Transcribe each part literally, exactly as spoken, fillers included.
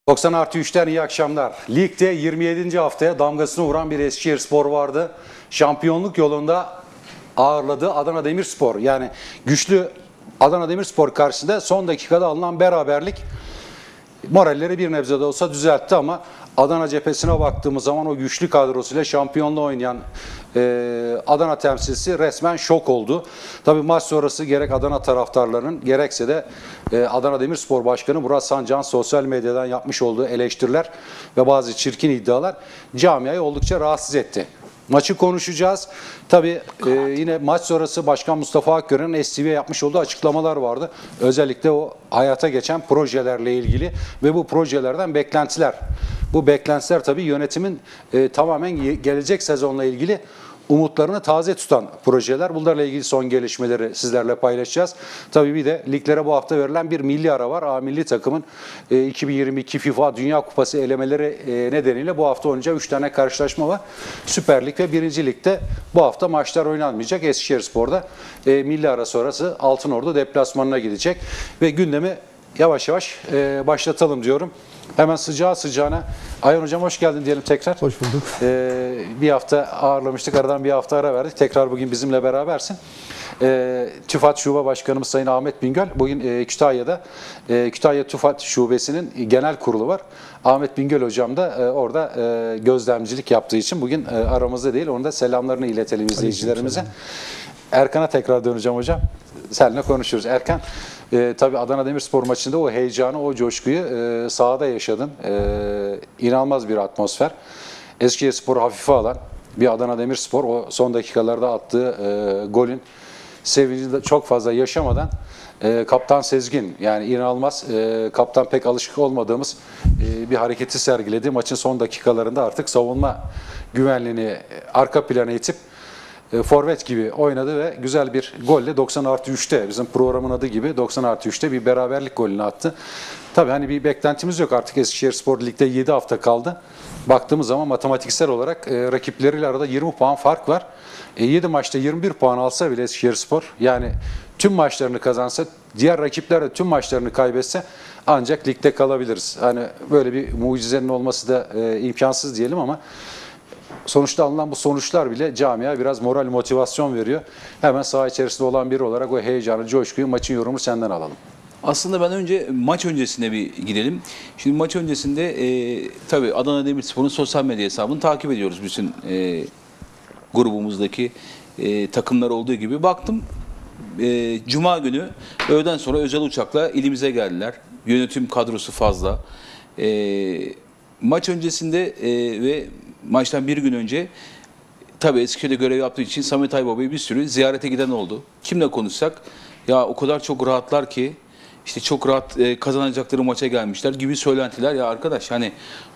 doksan artı üçten iyi akşamlar. Ligde yirmi yedinci haftaya damgasını vuran bir Eskişehirspor vardı. Şampiyonluk yolunda ağırladığı Adana Demirspor. Yani güçlü Adana Demirspor karşısında son dakikada alınan beraberlik moralleri bir nebze de olsa düzeltti ama Adana cephesine baktığımız zaman o güçlü kadrosuyla şampiyonluğu oynayan e, Adana temsilcisi resmen şok oldu. Tabii maç sonrası gerek Adana taraftarlarının gerekse de e, Adana Demirspor Başkanı Murat Sancar'ın sosyal medyadan yapmış olduğu eleştiriler ve bazı çirkin iddialar camiayı oldukça rahatsız etti. Maçı konuşacağız. Tabii e, yine maç sonrası Başkan Mustafa Akgören'in S T V'ye yapmış olduğu açıklamalar vardı. Özellikle o hayata geçen projelerle ilgili ve bu projelerden beklentiler. Bu beklentiler tabii yönetimin e, tamamen gelecek sezonla ilgili umutlarını taze tutan projeler. Bunlarla ilgili son gelişmeleri sizlerle paylaşacağız. Tabii bir de liglere bu hafta verilen bir milli ara var. A milli takımın e, iki bin yirmi iki FIFA Dünya Kupası elemeleri e, nedeniyle bu hafta oynayacağı üç tane karşılaşma var. Süper Lig ve birinci Lig'de bu hafta maçlar oynanmayacak. Eskişehirspor'da e, milli ara sonrası Altınordu deplasmanına gidecek ve gündemi yavaş yavaş e, başlatalım diyorum. Hemen sıcağı sıcağına Ayhan Hocam hoş geldin diyelim tekrar. Hoş bulduk. Ee, bir hafta ağırlamıştık, aradan bir hafta ara verdik. Tekrar bugün bizimle berabersin. Ee, TÜFAD Şube Başkanımız Sayın Ahmet Bingöl bugün e, Kütahya'da e, Kütahya TÜFAD Şubesi'nin genel kurulu var. Ahmet Bingöl Hocam da e, orada e, gözlemcilik yaptığı için bugün e, aramızda değil. Onun da selamlarını iletelim izleyicilerimize. Erkan'a tekrar döneceğim hocam. Seninle konuşuruz. Erkan, e, tabii Adana Demirspor maçında o heyecanı, o coşkuyu e, sahada yaşadın. E, inanılmaz bir atmosfer. Eskişehirspor hafife alan bir Adana Demirspor o son dakikalarda attığı e, golün sevincini de çok fazla yaşamadan e, Kaptan Sezgin, yani inanılmaz, e, kaptan pek alışık olmadığımız e, bir hareketi sergiledi. Maçın son dakikalarında artık savunma güvenliğini arka plana itip E, forvet gibi oynadı ve güzel bir golle doksan artı üçte bizim programın adı gibi doksan artı üçte bir beraberlik golünü attı. Tabii hani bir beklentimiz yok artık, Eskişehirspor Lig'de yedi hafta kaldı. Baktığımız zaman matematiksel olarak e, rakipleriyle arada yirmi puan fark var. E, yedi maçta yirmi bir puan alsa bile Eskişehirspor, yani tüm maçlarını kazansa, diğer rakipler de tüm maçlarını kaybetse ancak ligde kalabiliriz. Hani böyle bir mucizenin olması da e, imkansız diyelim ama sonuçta alınan bu sonuçlar bile camiaya biraz moral, motivasyon veriyor. Hemen saha içerisinde olan biri olarak o heyecanı, coşkuyu, maçın yorumunu senden alalım. Aslında ben önce maç öncesine bir gidelim. Şimdi maç öncesinde e, tabii Adana Demirspor'un sosyal medya hesabını takip ediyoruz bütün e, grubumuzdaki e, takımlar olduğu gibi. Baktım e, Cuma günü öğleden sonra özel uçakla ilimize geldiler. Yönetim kadrosu fazla. E, maç öncesinde e, ve maçtan bir gün önce tabii Eskişehir'de görev yaptığı için Samet Aybaba'yı bir sürü ziyarete giden oldu. Kimle konuşsak ya o kadar çok rahatlar ki işte çok rahat e, kazanacakları maça gelmişler gibi söylentiler. Ya arkadaş hani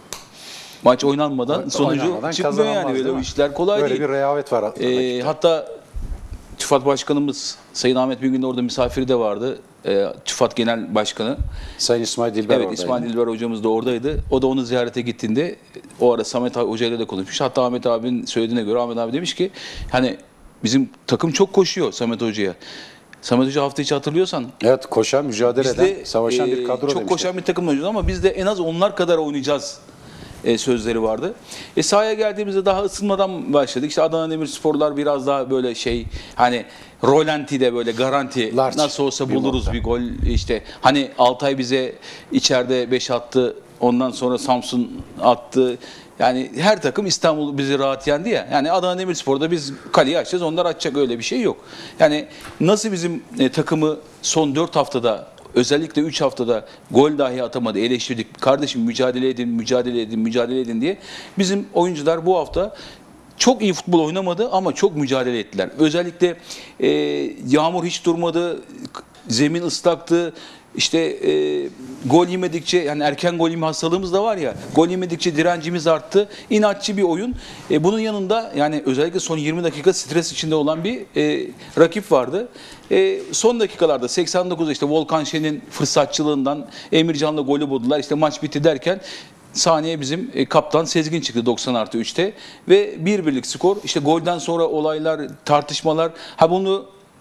maç oynanmadan sonucu oynanmadan çıkmıyor yani, böyle o işler kolay böyle değil. Böyle bir rehavet var. E, hatta TÜFAD Başkanımız Sayın Ahmet Bingöl'ün orada misafiri de vardı. E, TÜFAD Genel Başkanı Sayın İsmail Dilber Evet oradaydı. İsmail Dilber hocamız da oradaydı. O da onu ziyarete gittiğinde o ara Samet Hoca ile de konuşmuş. Hatta Ahmet abinin söylediğine göre Ahmet abi demiş ki hani bizim takım çok koşuyor Samet Hoca'ya. Samet Hoca hafta içi hatırlıyorsan. Evet, koşan, mücadele eden, eden, savaşan e, bir kadro çok demişler. koşan bir takım oynuyoruz ama biz de en az onlar kadar oynayacağız e, sözleri vardı. E, sahaya geldiğimizde daha ısınmadan başladık. İşte Adana Demirsporlar biraz daha böyle şey hani rolantide böyle garanti Large nasıl olsa bir buluruz nokta. bir gol. İşte hani Altay bize içeride beş attı. Ondan sonra Samsun attı. Yani her takım İstanbul bizi rahat yendi ya. Yani Adana Demirspor'da biz kaleyi açacağız, onlar açacak, öyle bir şey yok. Yani nasıl bizim e, takımı son dört haftada, özellikle üç haftada gol dahi atamadı, eleştirdik. Kardeşim mücadele edin, mücadele edin, mücadele edin diye. Bizim oyuncular bu hafta çok iyi futbol oynamadı ama çok mücadele ettiler. Özellikle e, yağmur hiç durmadı, zemin ıslaktı. İşte e, gol yemedikçe, yani erken gol yeme hastalığımız da var ya, gol yemedikçe direncimiz arttı. İnatçı bir oyun. E, bunun yanında yani özellikle son yirmi dakika stres içinde olan bir e, rakip vardı. E, son dakikalarda seksen dokuzda işte Volkan Şen'in fırsatçılığından Emircan'la golü buldular. İşte maç bitti derken saniye bizim e, kaptan Sezgin çıktı doksan artı üçte ve bir birlik skor. İşte golden sonra olaylar, tartışmalar. Ha bunu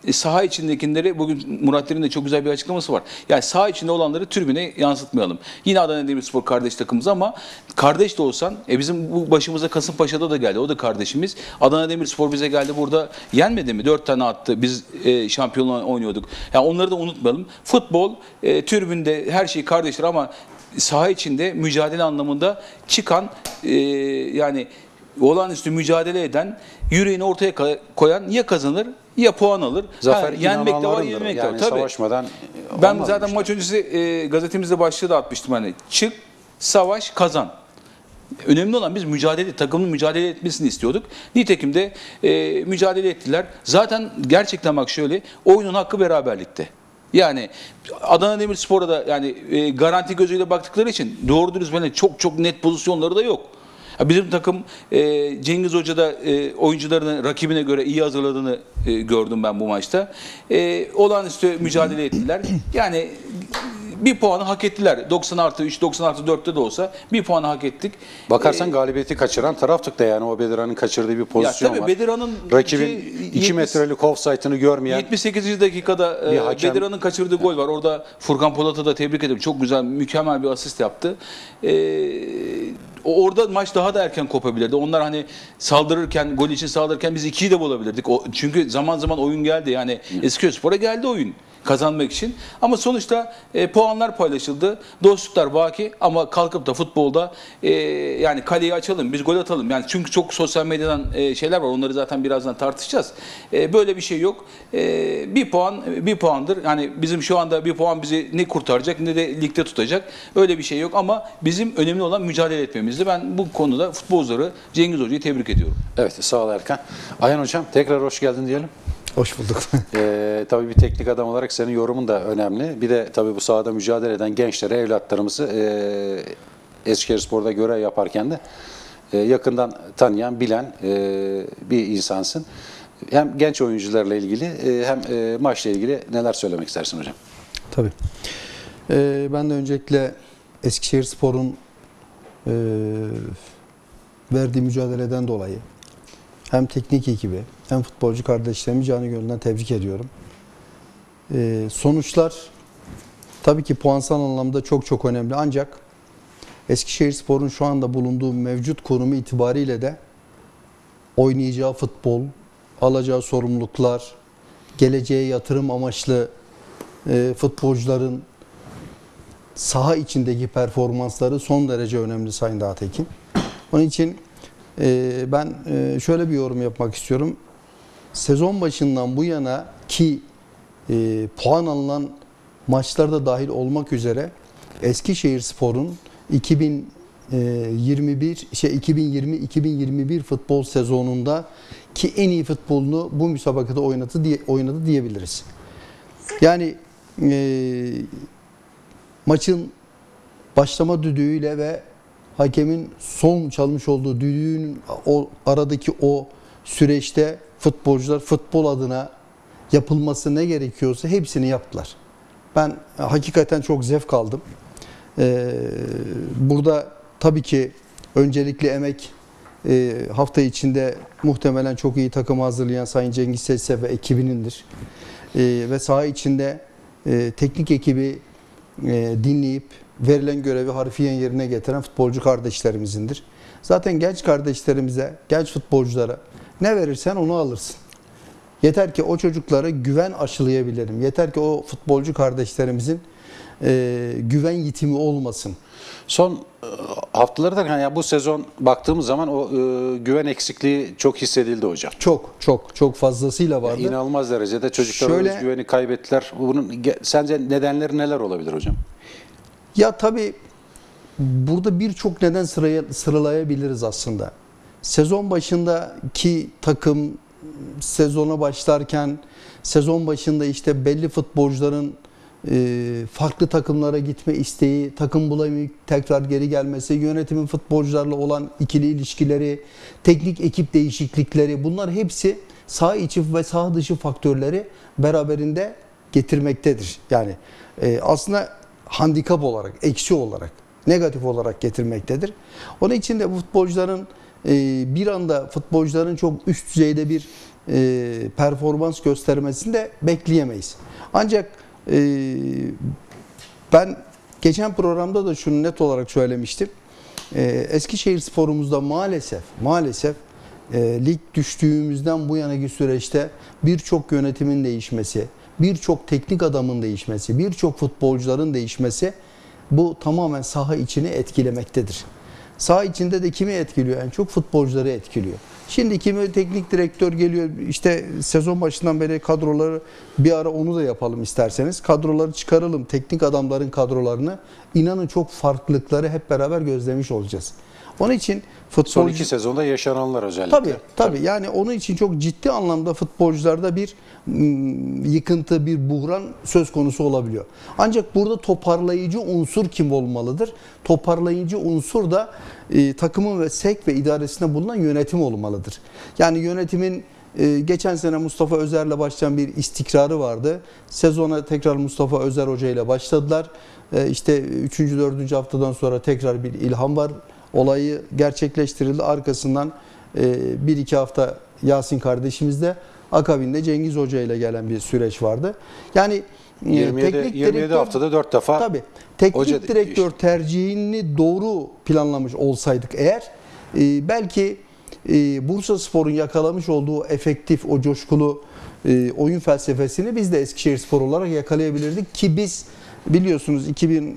e, saha içindekileri, bugün Murat Derin de çok güzel bir açıklaması var. Yani saha içinde olanları tribüne yansıtmayalım. Yine Adana Demirspor kardeş takımımız ama kardeş de olsan, e bizim bu başımıza Kasımpaşa'da da geldi. O da kardeşimiz. Adana Demirspor bize geldi, burada yenmedi mi? Dört tane attı. Biz e, şampiyonluğa oynuyorduk. Yani onları da unutmayalım. Futbol, e, tribünde her şey kardeştir ama saha içinde mücadele anlamında çıkan, e, yani olağanüstü mücadele eden, yüreğini ortaya koyan ya kazanır ya puan alır. Zafer ha, yenmek de var, inananlarındır. yenmek de Yani var. Tabii. savaşmadan Ben olmaz zaten işte. maç öncesi e, gazetemizde başlığı da atmıştım, hani çık, savaş, kazan. Önemli olan biz mücadele, takımın mücadele etmesini istiyorduk. Nitekim de e, mücadele ettiler. Zaten gerçekten bak şöyle, oyunun hakkı beraberlikte. Yani Adana Demirspor'a da yani e, garanti gözüyle baktıkları için doğru dürüst böyle çok çok net pozisyonları da yok. Ya bizim takım, e, Cengiz Hoca da e, oyuncularını rakibine göre iyi hazırladığını e, gördüm ben bu maçta. E, olağanüstü mücadele ettiler. Yani bir puanı hak ettiler. doksan artı üç, doksan artı dörtte de olsa bir puanı hak ettik. Bakarsan E, galibiyeti kaçıran taraftık da, yani o Bedirhan'ın kaçırdığı bir pozisyon ya tabii var. Bedirhan'ın Rakibin şey, iki yetmiş metrelik offside'ını görmeyen yetmiş sekizinci dakikada bir e, hakem- Bedirhan'ın kaçırdığı gol var. Orada Furkan Polat'ı da tebrik ederim. Çok güzel, mükemmel bir asist yaptı. E, o- orada maç daha da erken kopabilirdi. Onlar hani saldırırken, gol için saldırırken biz ikiyi de bulabilirdik. O, çünkü zaman zaman oyun geldi. Yani Eskişehirspor'a geldi oyun kazanmak için. Ama sonuçta e, puanlar paylaşıldı. Dostluklar baki ama kalkıp da futbolda e, yani kaleyi açalım, biz gol atalım. Yani çünkü çok sosyal medyadan e, şeyler var. Onları zaten birazdan tartışacağız. E, böyle bir şey yok. E, bir puan bir puandır. Yani bizim şu anda bir puan bizi ne kurtaracak ne de ligde tutacak. Öyle bir şey yok ama bizim önemli olan mücadele etmemizdi. Ben bu konuda futbolcuları, Cengiz Hoca'yı tebrik ediyorum. Evet, sağ ol Erkan. Ayhan Hocam, tekrar hoş geldin diyelim. Hoş bulduk. Ee, tabii bir teknik adam olarak senin yorumun da önemli. Bir de tabii bu sahada mücadele eden gençlere, evlatlarımızı e, Eskişehirspor'da görev yaparken de e, yakından tanıyan, bilen e, bir insansın. Hem genç oyuncularla ilgili e, hem e, maçla ilgili neler söylemek istersin hocam? Tabii. Ee, ben de öncelikle Eskişehirspor'un e, verdiği mücadeleden dolayı hem teknik ekibi hem futbolcu kardeşlerimi canı gönülden tebrik ediyorum. Ee, sonuçlar tabii ki puansal anlamda çok çok önemli, ancak Eskişehirspor'un şu anda bulunduğu mevcut konumu itibariyle de oynayacağı futbol, alacağı sorumluluklar, geleceğe yatırım amaçlı e, futbolcuların saha içindeki performansları son derece önemli Sayın Dağtekin. Onun için e, ben e, şöyle bir yorum yapmak istiyorum. Sezon başından bu yana ki e, puan alınan maçlarda dahil olmak üzere Eskişehirspor'un iki bin yirmi bir şey iki bin yirmi iki bin yirmi bir futbol sezonunda ki en iyi futbolunu bu müsabakada oynadı diye oynadı diyebiliriz. Yani e, maçın başlama düdüğüyle ve hakemin son çalmış olduğu düdüğün o aradaki o süreçte futbolcular futbol adına yapılması ne gerekiyorsa hepsini yaptılar. Ben hakikaten çok zevk aldım. Ee, burada tabii ki öncelikli emek e, hafta içinde muhtemelen çok iyi takımı hazırlayan Sayın Cengiz Sesse ve ekibinindir. E, ve saha içinde e, teknik ekibi e, dinleyip verilen görevi harfiyen yerine getiren futbolcu kardeşlerimizindir. Zaten genç kardeşlerimize, genç futbolculara ne verirsen onu alırsın. Yeter ki o çocuklara güven aşılayabilirim. Yeter ki o futbolcu kardeşlerimizin e, güven yitimi olmasın. Son e, haftalarda yani bu sezon baktığımız zaman o e, güven eksikliği çok hissedildi hocam. Çok çok çok fazlasıyla vardı. Yani inanılmaz derecede çocuklar Şöyle- özgüveni kaybettiler. Bunun ge- sence nedenleri neler olabilir hocam? Ya tabii burada birçok neden sıraya, sıralayabiliriz aslında. Sezon başındaki takım sezona başlarken sezon başında işte belli futbolcuların e, farklı takımlara gitme isteği, takım bulamayıp tekrar geri gelmesi, yönetimin futbolcularla olan ikili ilişkileri, teknik ekip değişiklikleri, bunlar hepsi saha içi ve saha dışı faktörleri beraberinde getirmektedir. Yani e, aslında handikap olarak, eksi olarak, negatif olarak getirmektedir. Onun için de bu futbolcuların e, bir anda futbolcuların çok üst düzeyde bir e, performans göstermesini de bekleyemeyiz. Ancak e, ben geçen programda da şunu net olarak söylemiştim. E, Eskişehirspor'umuzda maalesef maalesef e, lig düştüğümüzden bu yanaki süreçte birçok yönetimin değişmesi, birçok teknik adamın değişmesi, birçok futbolcuların değişmesi bu tamamen saha içini etkilemektedir. Saha içinde de kimi etkiliyor? En çok futbolcuları etkiliyor. Şimdi kimi teknik direktör geliyor, işte sezon başından beri kadroları, bir ara onu da yapalım isterseniz. Kadroları çıkaralım, teknik adamların kadrolarını. İnanın çok farklılıkları hep beraber gözlemiş olacağız. Onun için futbolcu... Son iki sezonda yaşananlar özellikle. Tabii, tabii. Yani onun için çok ciddi anlamda futbolcularda bir ım, yıkıntı, bir buhran söz konusu olabiliyor. Ancak burada toparlayıcı unsur kim olmalıdır? Toparlayıcı unsur da e, takımın ve sevk ve idaresinde bulunan yönetim olmalıdır. Yani yönetimin e, geçen sene Mustafa Özer'le başlayan bir istikrarı vardı. Sezona tekrar Mustafa Özer Hoca ile başladılar. E, işte üçüncü dördüncü haftadan sonra tekrar bir ilham var. Olayı gerçekleştirildi. Arkasından e, bir iki hafta Yasin kardeşimizde, akabinde Cengiz Hoca ile gelen bir süreç vardı. Yani e, yirmi yedi, teknik yirmi yedi direktör, haftada dört defa tabii, teknik hoca direktör işte. tercihini doğru planlamış olsaydık eğer e, belki e, Bursaspor'un yakalamış olduğu efektif, o coşkulu e, oyun felsefesini biz de Eskişehirspor olarak yakalayabilirdik ki biz biliyorsunuz iki bin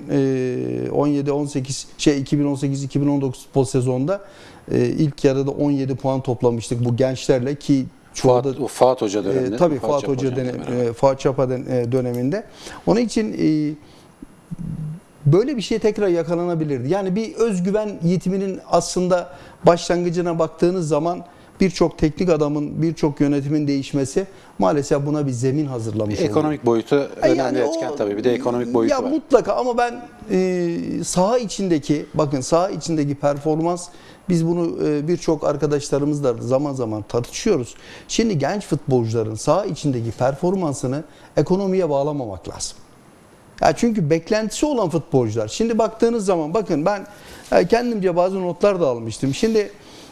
on yedi on sekiz şey iki bin on sekiz iki bin on dokuz futbol sezonunda e, ilk yarıda on yedi puan toplamıştık bu gençlerle ki Fuat, o Fuat Hoca döneminde. E, tabii Fuat, Fuat Hoca dönem, e, Fuat Çapa döneminde. Onun için e, böyle bir şey tekrar yakalanabilirdi. Yani bir özgüven yitiminin aslında başlangıcına baktığınız zaman birçok teknik adamın, birçok yönetimin değişmesi maalesef buna bir zemin hazırlamış oldu. Ekonomik boyutu önemli Yani etken o- tabii. Bir de ekonomik boyutu ya var. Mutlaka ama ben e, saha içindeki, bakın saha içindeki performans, biz bunu e, birçok arkadaşlarımızla zaman zaman tartışıyoruz. Şimdi genç futbolcuların saha içindeki performansını ekonomiye bağlamamak lazım. Ya çünkü beklentisi olan futbolcular. Şimdi baktığınız zaman bakın ben e, kendimce bazı notlar da almıştım. Şimdi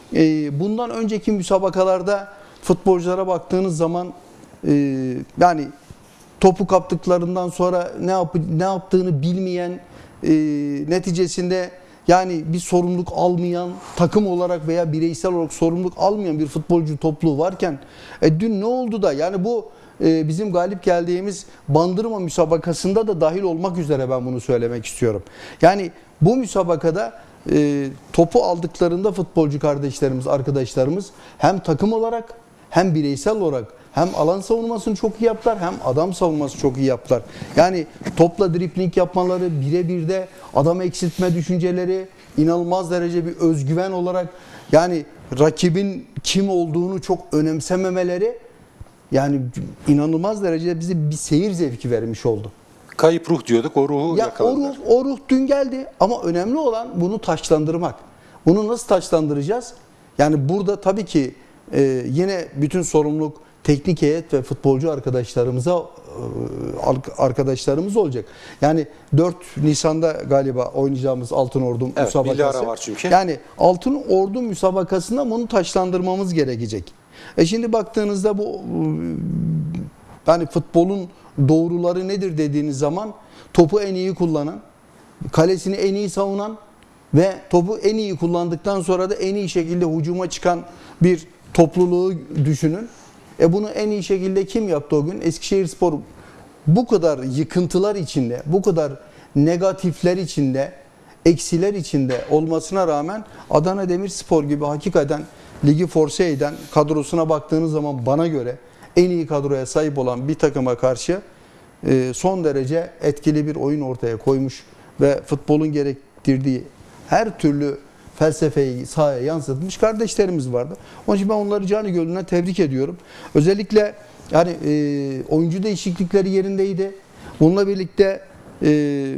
e, bundan önceki müsabakalarda futbolculara baktığınız zaman e, yani topu kaptıklarından sonra ne yap ne yaptığını bilmeyen, e, neticesinde yani bir sorumluluk almayan, takım olarak veya bireysel olarak sorumluluk almayan bir futbolcu topluluğu varken e, dün ne oldu da yani bu e, bizim galip geldiğimiz Bandırma müsabakasında da dahil olmak üzere ben bunu söylemek istiyorum. Yani bu müsabakada e, topu aldıklarında futbolcu kardeşlerimiz, arkadaşlarımız hem takım olarak hem bireysel olarak hem alan savunmasını çok iyi yaptılar, hem adam savunması çok iyi yaptılar. Yani topla dribling yapmaları, birebir de adam eksiltme düşünceleri, inanılmaz derece bir özgüven olarak, yani rakibin kim olduğunu çok önemsememeleri, yani inanılmaz derecede bize bir seyir zevki vermiş oldu. Kayıp ruh diyorduk, o ruhu Ya o yakaladılar. ruh, o ruh dün geldi ama önemli olan bunu taçlandırmak. Bunu nasıl taçlandıracağız? Yani burada tabii ki e, yine bütün sorumluluk teknik heyet ve futbolcu arkadaşlarımıza e, arkadaşlarımız olacak. Yani dört Nisan'da galiba oynayacağımız Altın Ordu Evet, müsabakası. milli ara var çünkü. Yani Altın Ordu müsabakasında bunu taçlandırmamız gerekecek. E şimdi baktığınızda bu yani futbolun doğruları nedir dediğiniz zaman topu en iyi kullanan, kalesini en iyi savunan ve topu en iyi kullandıktan sonra da en iyi şekilde hücuma çıkan bir topluluğu düşünün. E bunu en iyi şekilde kim yaptı o gün? Eskişehirspor bu kadar yıkıntılar içinde, bu kadar negatifler içinde, eksiler içinde olmasına rağmen Adana Demirspor gibi hakikaten ligi force eden, kadrosuna baktığınız zaman bana göre en iyi kadroya sahip olan bir takıma karşı son derece etkili bir oyun ortaya koymuş ve futbolun gerektirdiği her türlü felsefeyi sahaya yansıtmış kardeşlerimiz vardı. Onun için ben onları canı gönülden tebrik ediyorum. Özellikle yani e, oyuncu değişiklikleri yerindeydi. Bununla birlikte e,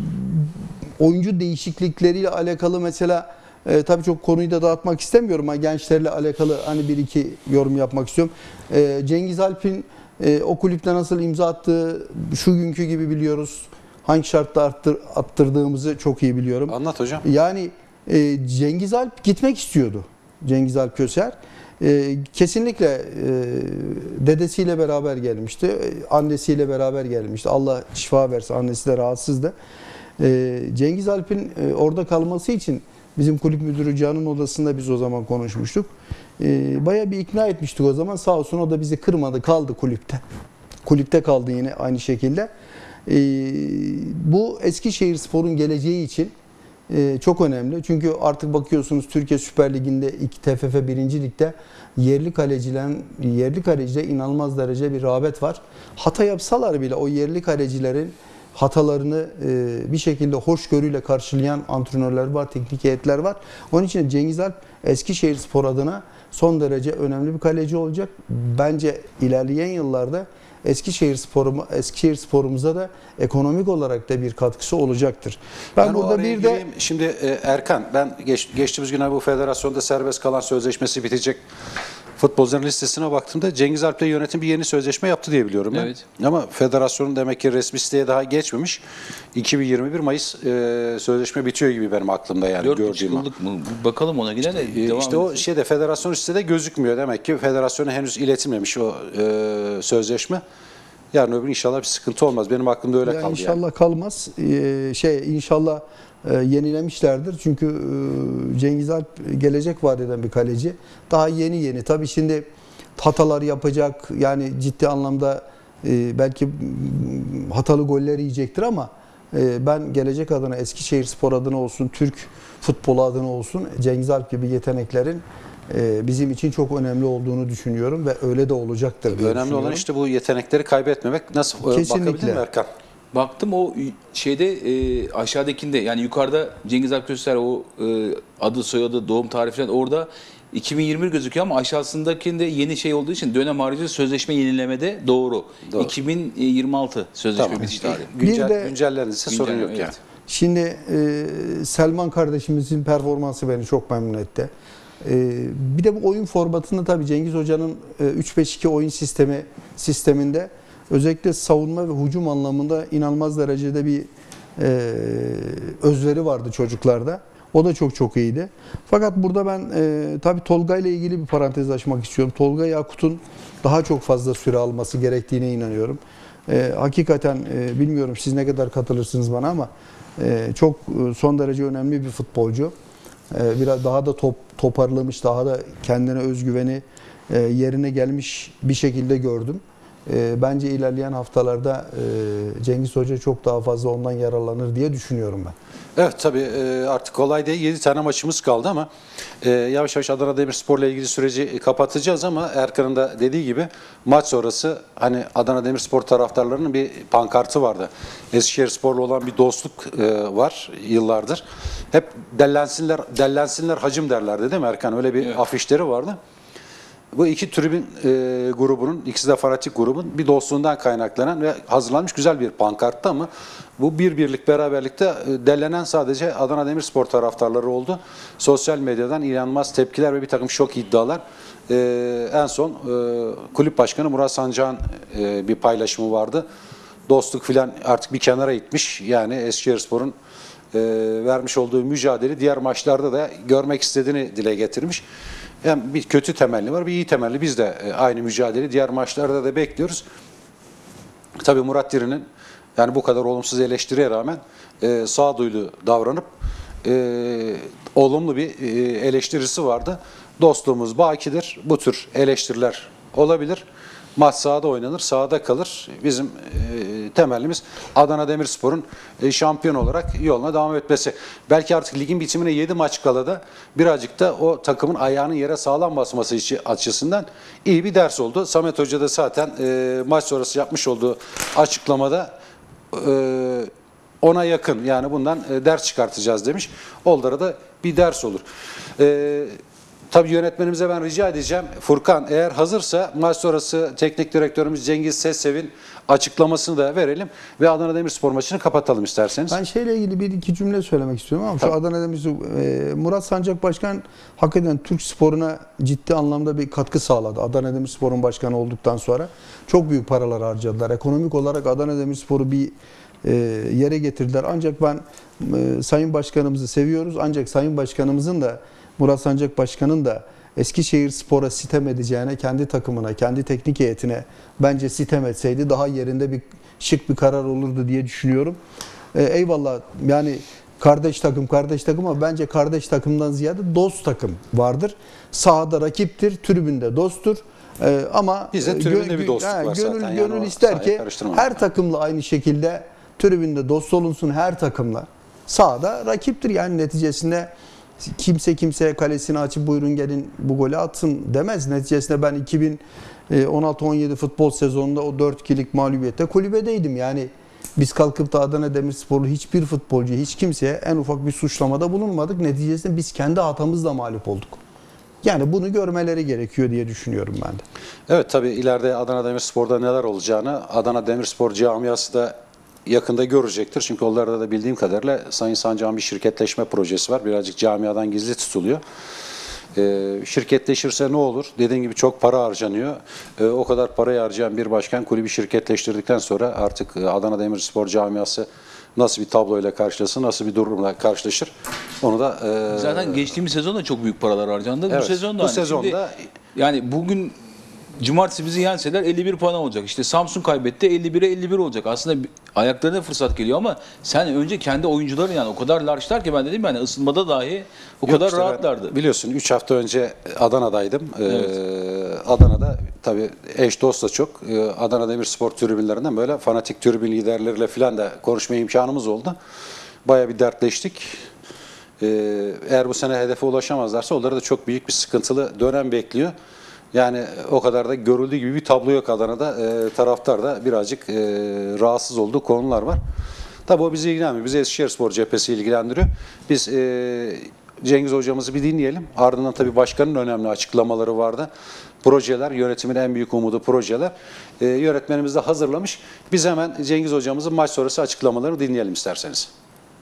oyuncu değişiklikleriyle alakalı mesela e, tabii çok konuyu da dağıtmak istemiyorum ama gençlerle alakalı hani bir iki yorum yapmak istiyorum. E, Cengiz Alp'in e, o kulüpte nasıl imza attığı şu günkü gibi biliyoruz. Hangi şartta arttır, attırdığımızı çok iyi biliyorum. Anlat hocam. Yani e, Cengiz Alp gitmek istiyordu. Cengiz Alp Köser. E, kesinlikle e, dedesiyle beraber gelmişti. e, Annesiyle beraber gelmişti. Allah şifa versin. Annesi de rahatsızdı. E, Cengiz Alp'in e, orada kalması için bizim kulüp müdürü Can'ın odasında biz o zaman konuşmuştuk. E, bayağı bir ikna etmiştik o zaman. Sağ olsun o da bizi kırmadı. Kaldı kulüpte. Kulüpte kaldı yine aynı şekilde. E, bu Eskişehirspor'un geleceği için e, çok önemli. Çünkü artık bakıyorsunuz Türkiye Süper Ligi'nde iki T F F birinci Lig'de yerli kalecilerin yerli kalecide inanılmaz derece bir rağbet var. Hata yapsalar bile o yerli kalecilerin hatalarını e, bir şekilde hoşgörüyle karşılayan antrenörler var, teknik heyetler var. Onun için Cengiz Alp Eskişehirspor adına son derece önemli bir kaleci olacak. Bence ilerleyen yıllarda Eskişehirspor'uma Eskişehirspor'umuza da ekonomik olarak da bir katkısı olacaktır. Ben, Ben burada bir de gireyim. Şimdi e, Erkan, ben geç, geçtiğimiz günler bu federasyonda serbest kalan sözleşmesi bitecek futbolcuların listesine baktığımda Cengiz Alp'le yönetim bir yeni sözleşme yaptı diye biliyorum ben. Evet. Ama federasyonun demek ki resmi siteye daha geçmemiş. iki bin yirmi bir Mayıs e, sözleşme bitiyor gibi benim aklımda yani Dört buçuk gördüğüm. yıllık mı? Bakalım ona yine de. E, devam İşte o etsin. şeyde federasyon sitede gözükmüyor. Demek ki federasyona henüz iletilmemiş o e, sözleşme. Yarın öbür gün inşallah bir sıkıntı olmaz. Benim aklımda öyle ya kaldı inşallah yani. kalmaz. Ee, şey inşallah e, yenilemişlerdir. Çünkü e, Cengiz Alp gelecek vaat eden bir kaleci. Daha yeni yeni. Tabii şimdi hatalar yapacak. Yani ciddi anlamda e, belki mm, hatalı goller yiyecektir ama e, ben gelecek adına Eskişehirspor adına olsun, Türk futbolu adına olsun Cengiz Alp gibi yeteneklerin e, bizim için çok önemli olduğunu düşünüyorum ve öyle de olacaktır diye Önemli olan düşünüyorum. işte bu yetenekleri kaybetmemek. Nasıl e, Kesinlikle. bakabildin mi Erkan? Baktım o şeyde e, aşağıdakinde yani yukarıda Cengiz Alp Köster o e, adı soyadı doğum tarihi falan orada iki bin yirmi bir gözüküyor ama aşağısındakinde yeni şey olduğu için dönem harici sözleşme yenilemede doğru. Doğru. iki bin yirmi altı sözleşme Tamam. bitiş tarihi. Güncel, Bir de- güncellerinizse sorun Güncel, yok evet. yani. Şimdi e, Selman kardeşimizin performansı beni çok memnun etti. E, bir de bu oyun formatında tabii Cengiz Hoca'nın e, üç beş iki oyun sistemi sisteminde özellikle savunma ve hücum anlamında inanılmaz derecede bir e, özveri vardı çocuklarda. O da çok çok iyiydi. Fakat burada ben e, tabii Tolga ile ilgili bir parantez açmak istiyorum. Tolga Yakut'un daha çok fazla süre alması gerektiğine inanıyorum. E, hakikaten e, bilmiyorum siz ne kadar katılırsınız bana ama e, çok e, son derece önemli bir futbolcu. E, biraz daha da top, toparlamış, daha da kendine özgüveni e, yerine gelmiş bir şekilde gördüm. E, bence ilerleyen haftalarda e, Cengiz Hoca çok daha fazla ondan yararlanır diye düşünüyorum ben. Evet tabii e, artık kolay değil. yedi tane maçımız kaldı ama e, yavaş yavaş Adana Demirspor'la ilgili süreci kapatacağız ama Erkan'ın da dediği gibi maç sonrası hani Adana Demirspor taraftarlarının bir pankartı vardı. Eskişehirspor'la olan bir dostluk e, var yıllardır. Hep dellensinler, dellensinler hacım derlerdi değil mi Erkan? Öyle bir Evet. afişleri vardı. Bu iki tribün e, grubunun, ikisi de fanatik grubun bir dostluğundan kaynaklanan ve hazırlanmış güzel bir pankarttı ama bu bir birlik beraberlikte e, dellenen sadece Adana Demirspor taraftarları oldu. Sosyal medyadan inanılmaz tepkiler ve bir takım şok iddialar. E, en son e, kulüp başkanı Murat Sancak'ın e, bir paylaşımı vardı. Dostluk filan artık bir kenara gitmiş. Yani Eskişehirspor'un e, vermiş olduğu mücadele diğer maçlarda da görmek istediğini dile getirmiş. Hem bir kötü temelli var, bir iyi temelli. Biz de e, aynı mücadele diğer maçlarda da bekliyoruz. Tabii Murat Diri'nin yani bu kadar olumsuz eleştiriye rağmen e, sağduyulu davranıp e, olumlu bir e, eleştirisi vardı. Dostluğumuz bakidir. Bu tür eleştiriler olabilir. Maç sahada oynanır, sahada kalır. Bizim e, temellimiz Adana Demirspor'un e, şampiyon olarak yoluna devam etmesi. Belki artık ligin bitimine yedi maç kala da birazcık da o takımın ayağının yere sağlam basması için açısından iyi bir ders oldu. Samet Hoca da zaten e, maç sonrası yapmış olduğu açıklamada e, ona yakın yani bundan e, ders çıkartacağız demiş. Onlara da bir ders olur. E, Tabii yönetmenimize ben rica edeceğim. Furkan eğer hazırsa maç sonrası teknik direktörümüz Cengiz Sessev'in açıklamasını da verelim ve Adana Demirspor maçını kapatalım isterseniz. Ben şeyle ilgili bir iki cümle söylemek istiyorum ama Tabii. şu Adana Demirspor, e, Murat Sancak Başkan hakikaten Türk sporuna ciddi anlamda bir katkı sağladı. Adana Demirspor'un başkanı olduktan sonra çok büyük paralar harcadılar. Ekonomik olarak Adana Demirspor'u bir e, yere getirdiler. Ancak ben e, Sayın Başkanımızı seviyoruz. Ancak Sayın Başkanımızın da Murat Sancak Başkan'ın da Eskişehirspor'a sitem edeceğine kendi takımına, kendi teknik heyetine bence sitem etseydi daha yerinde bir şık bir karar olurdu diye düşünüyorum. Ee, eyvallah yani kardeş takım kardeş takım ama bence kardeş takımdan ziyade dost takım vardır. Sahada rakiptir, tribünde dosttur. Ee, ama Bizde tribünde bir dostluk var gönül, zaten. Gönül Yani ister ki her yani. takımla aynı şekilde tribünde dost olunsun her takımla. Sahada rakiptir yani neticesinde kimse kimseye kalesini açıp buyurun gelin bu golü atsın demez. Neticesinde ben iki bin on altı on yedi futbol sezonunda o dört ikilik mağlubiyette kulübedeydim. Yani biz kalkıp da Adana Demirsporlu hiçbir futbolcu, hiç kimseye en ufak bir suçlamada bulunmadık. Neticesinde biz kendi hatamızla mağlup olduk. Yani bunu görmeleri gerekiyor diye düşünüyorum ben de. Evet tabii ileride Adana Demirspor'da neler olacağını Adana Demirspor camiası da yakında görecektir. Çünkü onlarda da bildiğim kadarıyla Sayın Sancak'ın bir şirketleşme projesi var. Birazcık camiadan gizli tutuluyor. Ee, şirketleşirse ne olur? Dediğim gibi çok para harcanıyor. Ee, o kadar parayı harcayan bir başkan kulübü şirketleştirdikten sonra artık Adana Demirspor camiası nasıl bir tabloyla karşılasın, nasıl bir durumla karşılaşır? Onu da e, Zaten geçtiğimiz sezonda çok büyük paralar harcandı. Evet, bu sezonda bu hani sezonda şimdi, yani bugün cumartesi bizi yenseler elli bir puan olacak. İşte Samsun kaybetti elli bire elli bir olacak. Aslında ayaklarına fırsat geliyor ama sen önce kendi oyuncuların yani o kadar large'lar ki ben dedim yani ısınmada dahi o Yok kadar işte ben rahatlardı. biliyorsun üç hafta önce Adana'daydım. Evet. Ee, Adana'da tabii eş dost da çok. Ee, Adana Demirspor tribünlerinden böyle fanatik tribün liderleriyle falan da konuşma imkanımız oldu. Bayağı bir dertleştik. Ee, eğer bu sene hedefe ulaşamazlarsa onları da çok büyük bir sıkıntılı dönem bekliyor. Yani o kadar da görüldüğü gibi bir tablo yok Adana'da. Ee, taraftar da birazcık e, rahatsız olduğu konular var. Tabii o bizi ilgilenmiyor. Bizi Eskişehirspor cephesi ilgilendiriyor. Biz e, Cengiz hocamızı bir dinleyelim. Ardından tabii başkanın önemli açıklamaları vardı. Projeler, yönetimin en büyük umudu projeler. E, yönetmenimiz de hazırlamış. Biz hemen Cengiz hocamızın maç sonrası açıklamalarını dinleyelim isterseniz.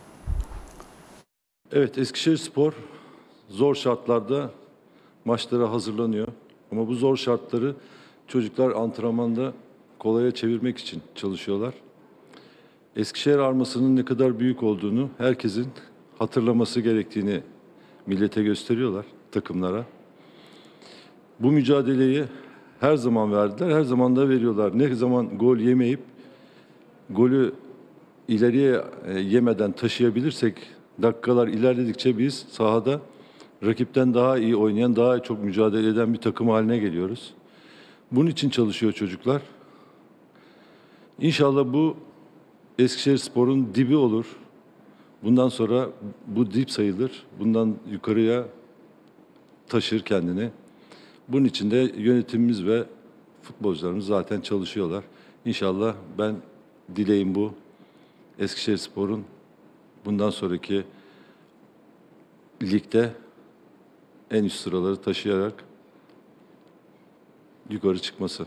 Evet, Eskişehirspor zor şartlarda maçlara hazırlanıyor. Ama bu zor şartları çocuklar antrenmanda kolaya çevirmek için çalışıyorlar. Eskişehir armasının ne kadar büyük olduğunu herkesin hatırlaması gerektiğini millete gösteriyorlar, takımlara. Bu mücadeleyi her zaman verdiler, her zaman da veriyorlar. Ne zaman gol yemeyip golü ileriye yemeden taşıyabilirsek dakikalar ilerledikçe biz sahada rakipten daha iyi oynayan, daha çok mücadele eden bir takım haline geliyoruz. Bunun için çalışıyor çocuklar. İnşallah bu Eskişehirspor'un dibi olur. Bundan sonra bu dip sayılır. Bundan yukarıya taşır kendini. Bunun için de yönetimimiz ve futbolcularımız zaten çalışıyorlar. İnşallah ben dileğim bu. Eskişehirspor'un bundan sonraki ligde en üst sıraları taşıyarak yukarı çıkması.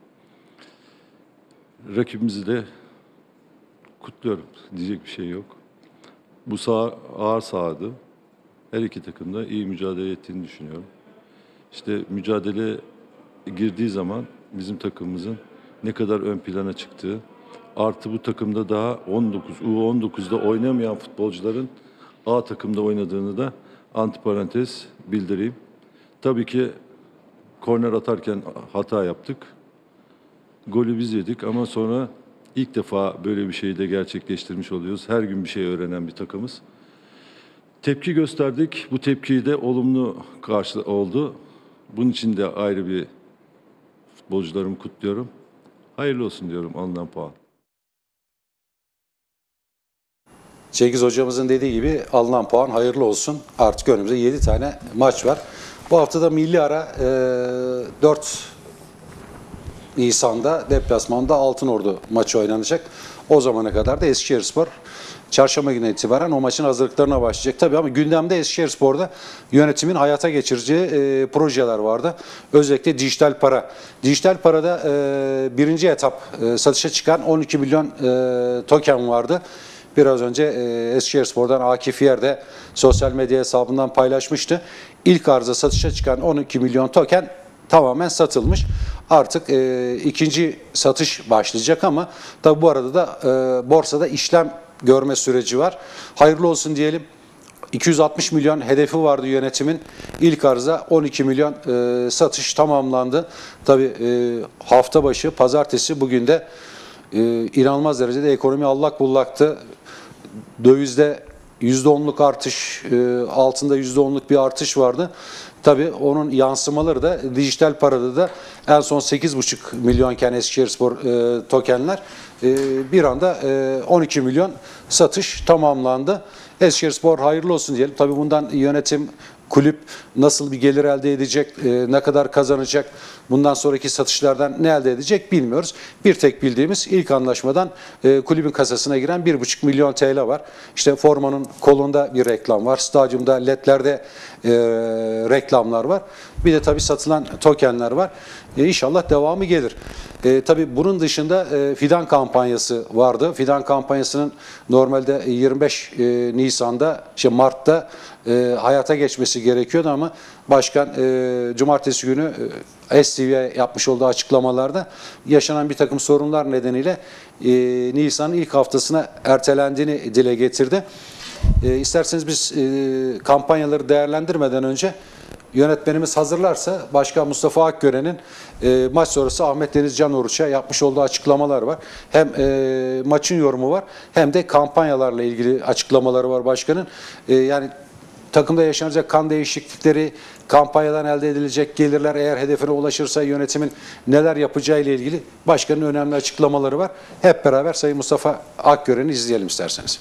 Rakibimizi de kutluyorum. Diyecek bir şey yok. Bu saha ağır sahadı. Her iki takım da iyi mücadele ettiğini düşünüyorum. İşte mücadele girdiği zaman bizim takımımızın ne kadar ön plana çıktığı, artı bu takımda daha on dokuz, U on dokuzda oynamayan futbolcuların A takımda oynadığını da antiparantez bildireyim. Tabii ki korner atarken hata yaptık. Golü biz yedik ama sonra ilk defa böyle bir şeyi de gerçekleştirmiş oluyoruz. Her gün bir şey öğrenen bir takımız. Tepki gösterdik. Bu tepkiyi de olumlu karşı oldu. Bunun için de ayrı bir futbolcularımı kutluyorum. Hayırlı olsun diyorum alınan puan. Cengiz hocamızın dediği gibi alınan puan hayırlı olsun. Artık önümüzde yedi tane maç var. Bu hafta da milli ara e, dört Nisan'da deplasmanda Altınordu maçı oynanacak. O zamana kadar da Eskişehirspor çarşamba günü itibaren o maçın hazırlıklarına başlayacak. Tabii ama gündemde Eskişehirspor'da yönetimin hayata geçireceği e, projeler vardı. Özellikle dijital para. Dijital parada e, birinci etap e, satışa çıkan on iki milyon e, token vardı. Biraz önce e, Eskişehirspor'dan Akif Yer de sosyal medya hesabından paylaşmıştı. İlk arıza satışa çıkan on iki milyon token tamamen satılmış. Artık e, ikinci satış başlayacak ama tabi bu arada da e, borsada işlem görme süreci var. Hayırlı olsun diyelim. iki yüz altmış milyon hedefi vardı yönetimin. İlk arıza on iki milyon e, satış tamamlandı. Tabii e, hafta başı pazartesi, bugün de e, inanılmaz derecede ekonomi allak bullaktı. Dövizde yüzde onluk artış, e, altında yüzde onluk bir artış vardı. Tabii onun yansımaları da dijital parada da en son sekiz buçuk milyonken Eskişehirspor e, tokenler e, bir anda e, on iki milyon satış tamamlandı. Eskişehirspor hayırlı olsun diyelim. Tabii bundan yönetim, kulüp nasıl bir gelir elde edecek, e, ne kadar kazanacak, bundan sonraki satışlardan ne elde edecek bilmiyoruz. Bir tek bildiğimiz ilk anlaşmadan e, kulübün kasasına giren bir buçuk milyon T L var. İşte formanın kolunda bir reklam var, stadyumda ledlerde e, reklamlar var. Bir de tabii satılan tokenler var. E, İnşallah devamı gelir. E, tabii bunun dışında e, fidan kampanyası vardı. Fidan kampanyasının normalde yirmi beş e, Nisan'da, işte Mart'ta e, hayata geçmesi gerekiyordu ama başkan e, cumartesi günü e, S T V'ye yapmış olduğu açıklamalarda yaşanan bir takım sorunlar nedeniyle e, Nisan'ın ilk haftasına ertelendiğini dile getirdi. E, isterseniz biz e, kampanyaları değerlendirmeden önce yönetmenimiz hazırlarsa Başkan Mustafa Akgören'in e, maç sonrası Ahmet Deniz Can Oruç'a yapmış olduğu açıklamalar var. Hem e, maçın yorumu var hem de kampanyalarla ilgili açıklamaları var başkanın. E, yani takımda yaşanacak kan değişiklikleri, kampanyadan elde edilecek gelirler, eğer hedefine ulaşırsa yönetimin neler yapacağı ile ilgili başkanın önemli açıklamaları var. Hep beraber Sayın Mustafa Akgören'i izleyelim isterseniz.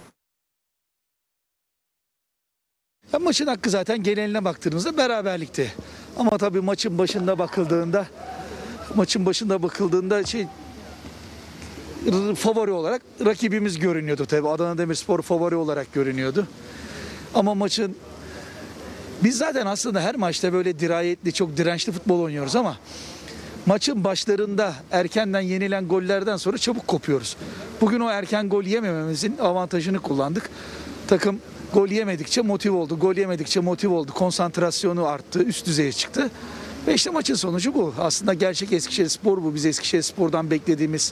Ya maçın hakkı zaten geneline baktığınızda beraberlikti. Ama tabii maçın başında bakıldığında maçın başında bakıldığında şey favori olarak rakibimiz görünüyordu tabii. Adana Demirspor favori olarak görünüyordu. Ama maçın biz zaten aslında her maçta böyle dirayetli, çok dirençli futbol oynuyoruz ama maçın başlarında erkenden yenilen gollerden sonra çabuk kopuyoruz. Bugün o erken gol yemememizin avantajını kullandık. Takım gol yemedikçe motive oldu. Gol yemedikçe motive oldu. Konsantrasyonu arttı. Üst düzeye çıktı. Ve işte maçın sonucu bu. Aslında gerçek Eskişehirspor bu. Biz Eskişehirspor'dan beklediğimiz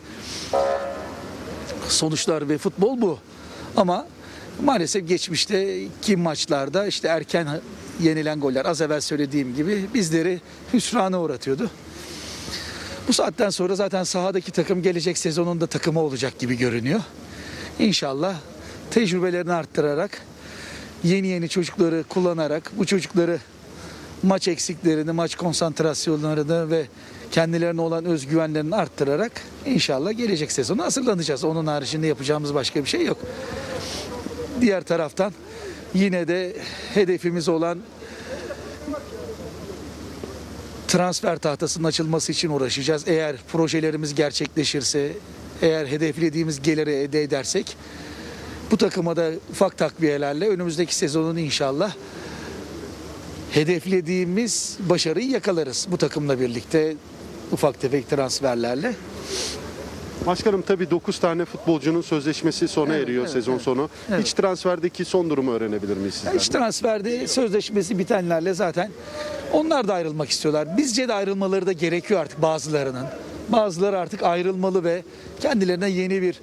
sonuçlar ve futbol bu. Ama maalesef geçmişteki maçlarda işte erken yenilen goller, az evvel söylediğim gibi bizleri hüsrana uğratıyordu. Bu saatten sonra zaten sahadaki takım gelecek sezonun da takımı olacak gibi görünüyor. İnşallah tecrübelerini arttırarak, yeni yeni çocukları kullanarak, bu çocukları maç eksiklerini, maç konsantrasyonlarını ve kendilerine olan özgüvenlerini arttırarak inşallah gelecek sezonu hazırlanacağız. Onun haricinde yapacağımız başka bir şey yok. Diğer taraftan yine de hedefimiz olan transfer tahtasının açılması için uğraşacağız. Eğer projelerimiz gerçekleşirse, eğer hedeflediğimiz geliri elde edersek bu takıma da ufak takviyelerle önümüzdeki sezonun inşallah hedeflediğimiz başarıyı yakalarız. Bu takımla birlikte ufak tefek transferlerle. Başkanım tabii dokuz tane futbolcunun sözleşmesi sona Evet, eriyor evet, sezon evet. sonu. Evet. İç transferdeki son durumu öğrenebilir miyiz sizden? İç transferde sözleşmesi bitenlerle zaten onlar da ayrılmak istiyorlar. Bizce de ayrılmaları da gerekiyor artık bazılarının. Bazıları artık ayrılmalı ve kendilerine yeni bir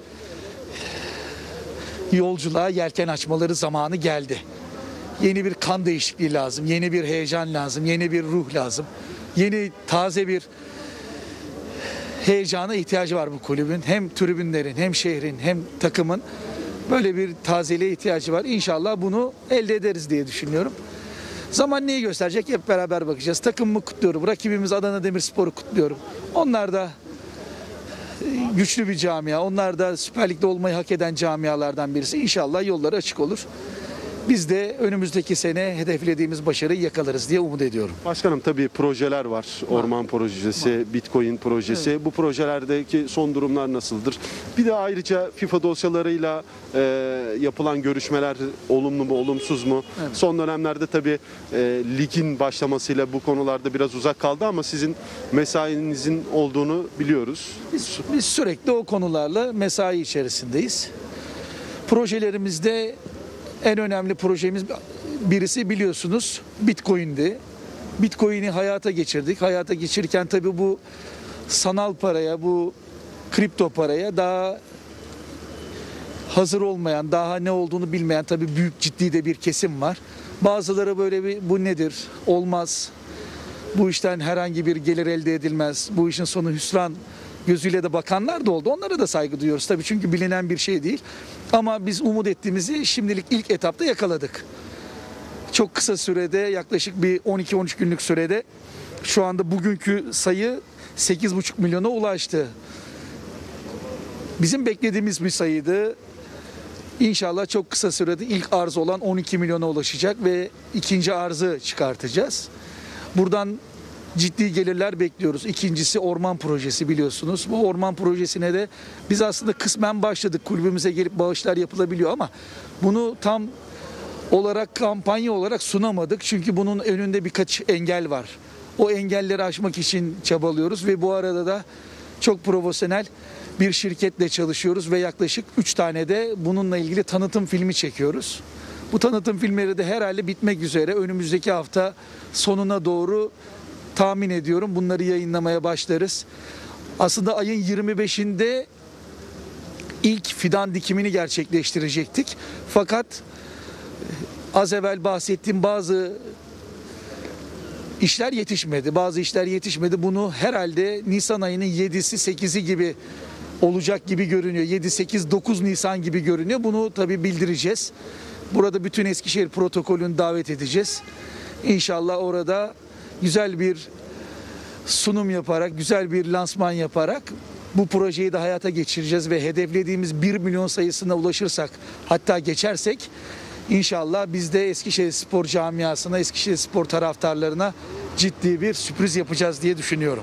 yolculuğa yelken açmaları zamanı geldi. Yeni bir kan değişikliği lazım, yeni bir heyecan lazım, yeni bir ruh lazım. Yeni taze bir heyecana ihtiyacı var bu kulübün. Hem tribünlerin, hem şehrin, hem takımın böyle bir tazeliğe ihtiyacı var. İnşallah bunu elde ederiz diye düşünüyorum. Zaman neyi gösterecek hep beraber bakacağız. Takımımı kutluyorum. Rakibimiz Adana Demirspor'u kutluyorum. Onlar da güçlü bir camia. Onlar da Süper Lig'de olmayı hak eden camialardan birisi. İnşallah yolları açık olur. Biz de önümüzdeki sene hedeflediğimiz başarıyı yakalarız diye umut ediyorum. Başkanım tabii projeler var. Orman projesi, Bitcoin projesi. Bu projelerdeki son durumlar nasıldır? Bir de ayrıca FIFA dosyalarıyla e, yapılan görüşmeler olumlu mu, olumsuz mu? Evet. Son dönemlerde tabii e, ligin başlamasıyla bu konularda biraz uzak kaldı ama sizin mesainizin olduğunu biliyoruz. Biz, biz sürekli o konularla mesai içerisindeyiz. Projelerimizde en önemli projemiz birisi biliyorsunuz Bitcoin'di. Bitcoin'i hayata geçirdik. Hayata geçirirken tabii bu sanal paraya, bu kripto paraya daha hazır olmayan, daha ne olduğunu bilmeyen tabii büyük ciddi de bir kesim var. Bazıları böyle bir bu nedir, olmaz, bu işten herhangi bir gelir elde edilmez, bu işin sonu hüsran gözüyle de bakanlar da oldu. Onlara da saygı duyuyoruz tabii çünkü bilinen bir şey değil. Ama biz umut ettiğimizi şimdilik ilk etapta yakaladık. Çok kısa sürede, yaklaşık bir on iki on üç günlük sürede şu anda bugünkü sayı sekiz buçuk milyona ulaştı. Bizim beklediğimiz bir sayıydı. İnşallah çok kısa sürede ilk arz olan on iki milyona ulaşacak ve ikinci arzı çıkartacağız. Buradan ciddi gelirler bekliyoruz. İkincisi orman projesi biliyorsunuz. Bu orman projesine de biz aslında kısmen başladık. Kulübümüze gelip bağışlar yapılabiliyor ama bunu tam olarak kampanya olarak sunamadık. Çünkü bunun önünde birkaç engel var. O engelleri aşmak için çabalıyoruz ve bu arada da çok profesyonel bir şirketle çalışıyoruz ve yaklaşık üç tane de bununla ilgili tanıtım filmi çekiyoruz. Bu tanıtım filmleri de herhalde bitmek üzere. Önümüzdeki hafta sonuna doğru tahmin ediyorum bunları yayınlamaya başlarız. Aslında ayın yirmi beşinde ilk fidan dikimini gerçekleştirecektik. Fakat az evvel bahsettiğim bazı işler yetişmedi. Bazı işler yetişmedi. Bunu herhalde Nisan ayının yedisi sekizi gibi olacak gibi görünüyor. yedi sekiz dokuz Nisan gibi görünüyor. Bunu tabii bildireceğiz. Burada bütün Eskişehir protokolünü davet edeceğiz. İnşallah orada güzel bir sunum yaparak, güzel bir lansman yaparak bu projeyi de hayata geçireceğiz ve hedeflediğimiz bir milyon sayısına ulaşırsak, hatta geçersek İnşallah biz de Eskişehir Spor camiasına, Eskişehir Spor taraftarlarına ciddi bir sürpriz yapacağız diye düşünüyorum.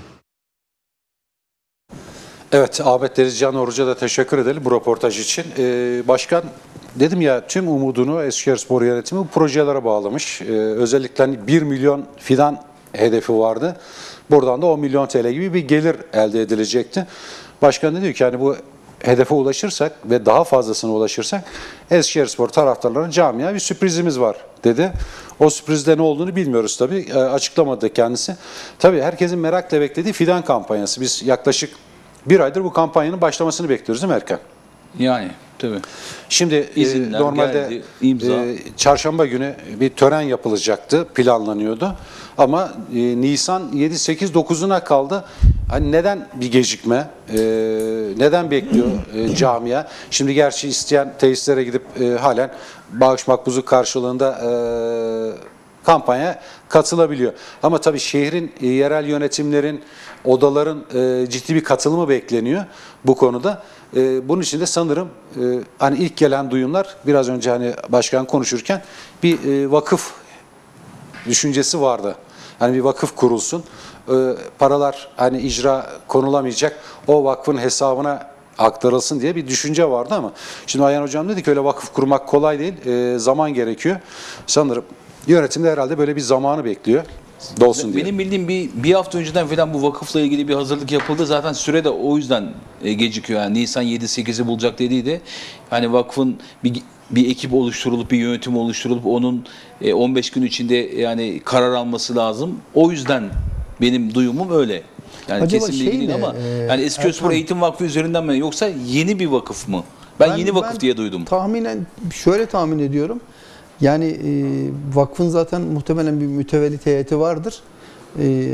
Evet, Ahmet Denizcan Oruç'a da teşekkür edelim bu röportaj için. Ee, başkan, dedim ya, tüm umudunu Eskişehir Spor yönetimi bu projelere bağlamış. Ee, özellikle hani bir milyon fidan hedefi vardı. Buradan da on milyon T L gibi bir gelir elde edilecekti. Başkan da diyor ki hani bu hedefe ulaşırsak ve daha fazlasına ulaşırsak Eskişehirspor taraftarlarına camia bir sürprizimiz var dedi. O sürprizde ne olduğunu bilmiyoruz tabii. E, açıklamadı kendisi. Tabii herkesin merakla beklediği fidan kampanyası. Biz yaklaşık bir aydır bu kampanyanın başlamasını bekliyoruz değil mi Erkan? Yani tabii. Şimdi İzinler e, normalde geldi, imza. e, çarşamba günü bir tören yapılacaktı, planlanıyordu. Ama e, Nisan yedi sekiz dokuzuna kaldı. Hani neden bir gecikme? E, neden bekliyor e, camia? Şimdi gerçi isteyen tesislere gidip e, halen bağış makbuzu karşılığında e, kampanya katılabiliyor. Ama tabii şehrin e, yerel yönetimlerin, odaların e, ciddi bir katılımı bekleniyor bu konuda. E, bunun için de sanırım e, hani ilk gelen duyumlar, biraz önce hani başkan konuşurken bir e, vakıf düşüncesi vardı. Hani bir vakıf kurulsun. E, paralar hani icra konulamayacak, o vakfın hesabına aktarılsın diye bir düşünce vardı ama şimdi Ayhan Hocam dedi ki öyle vakıf kurmak kolay değil, e, zaman gerekiyor. Sanırım yönetimde herhalde böyle bir zamanı bekliyor. Dolsun diye. Benim bildiğim bir, bir hafta önceden falan bu vakıfla ilgili bir hazırlık yapıldı. Zaten süre de o yüzden e, gecikiyor. Yani Nisan yedi sekizi bulacak dediydi. Yani vakfın bir, bir ekip oluşturulup, bir yönetim oluşturulup onun e, on beş gün içinde yani karar alması lazım. O yüzden benim duyumum öyle. Yani Acaba kesin şey bilgi değil mi, ama e, yani Eskişehirspor Erkan- Eğitim Vakfı üzerinden mi yoksa yeni bir vakıf mı? Ben, yeni vakıf ben diye duydum. Tahminen şöyle tahmin ediyorum. Yani e, vakfın zaten muhtemelen bir mütevellit heyeti vardır. E,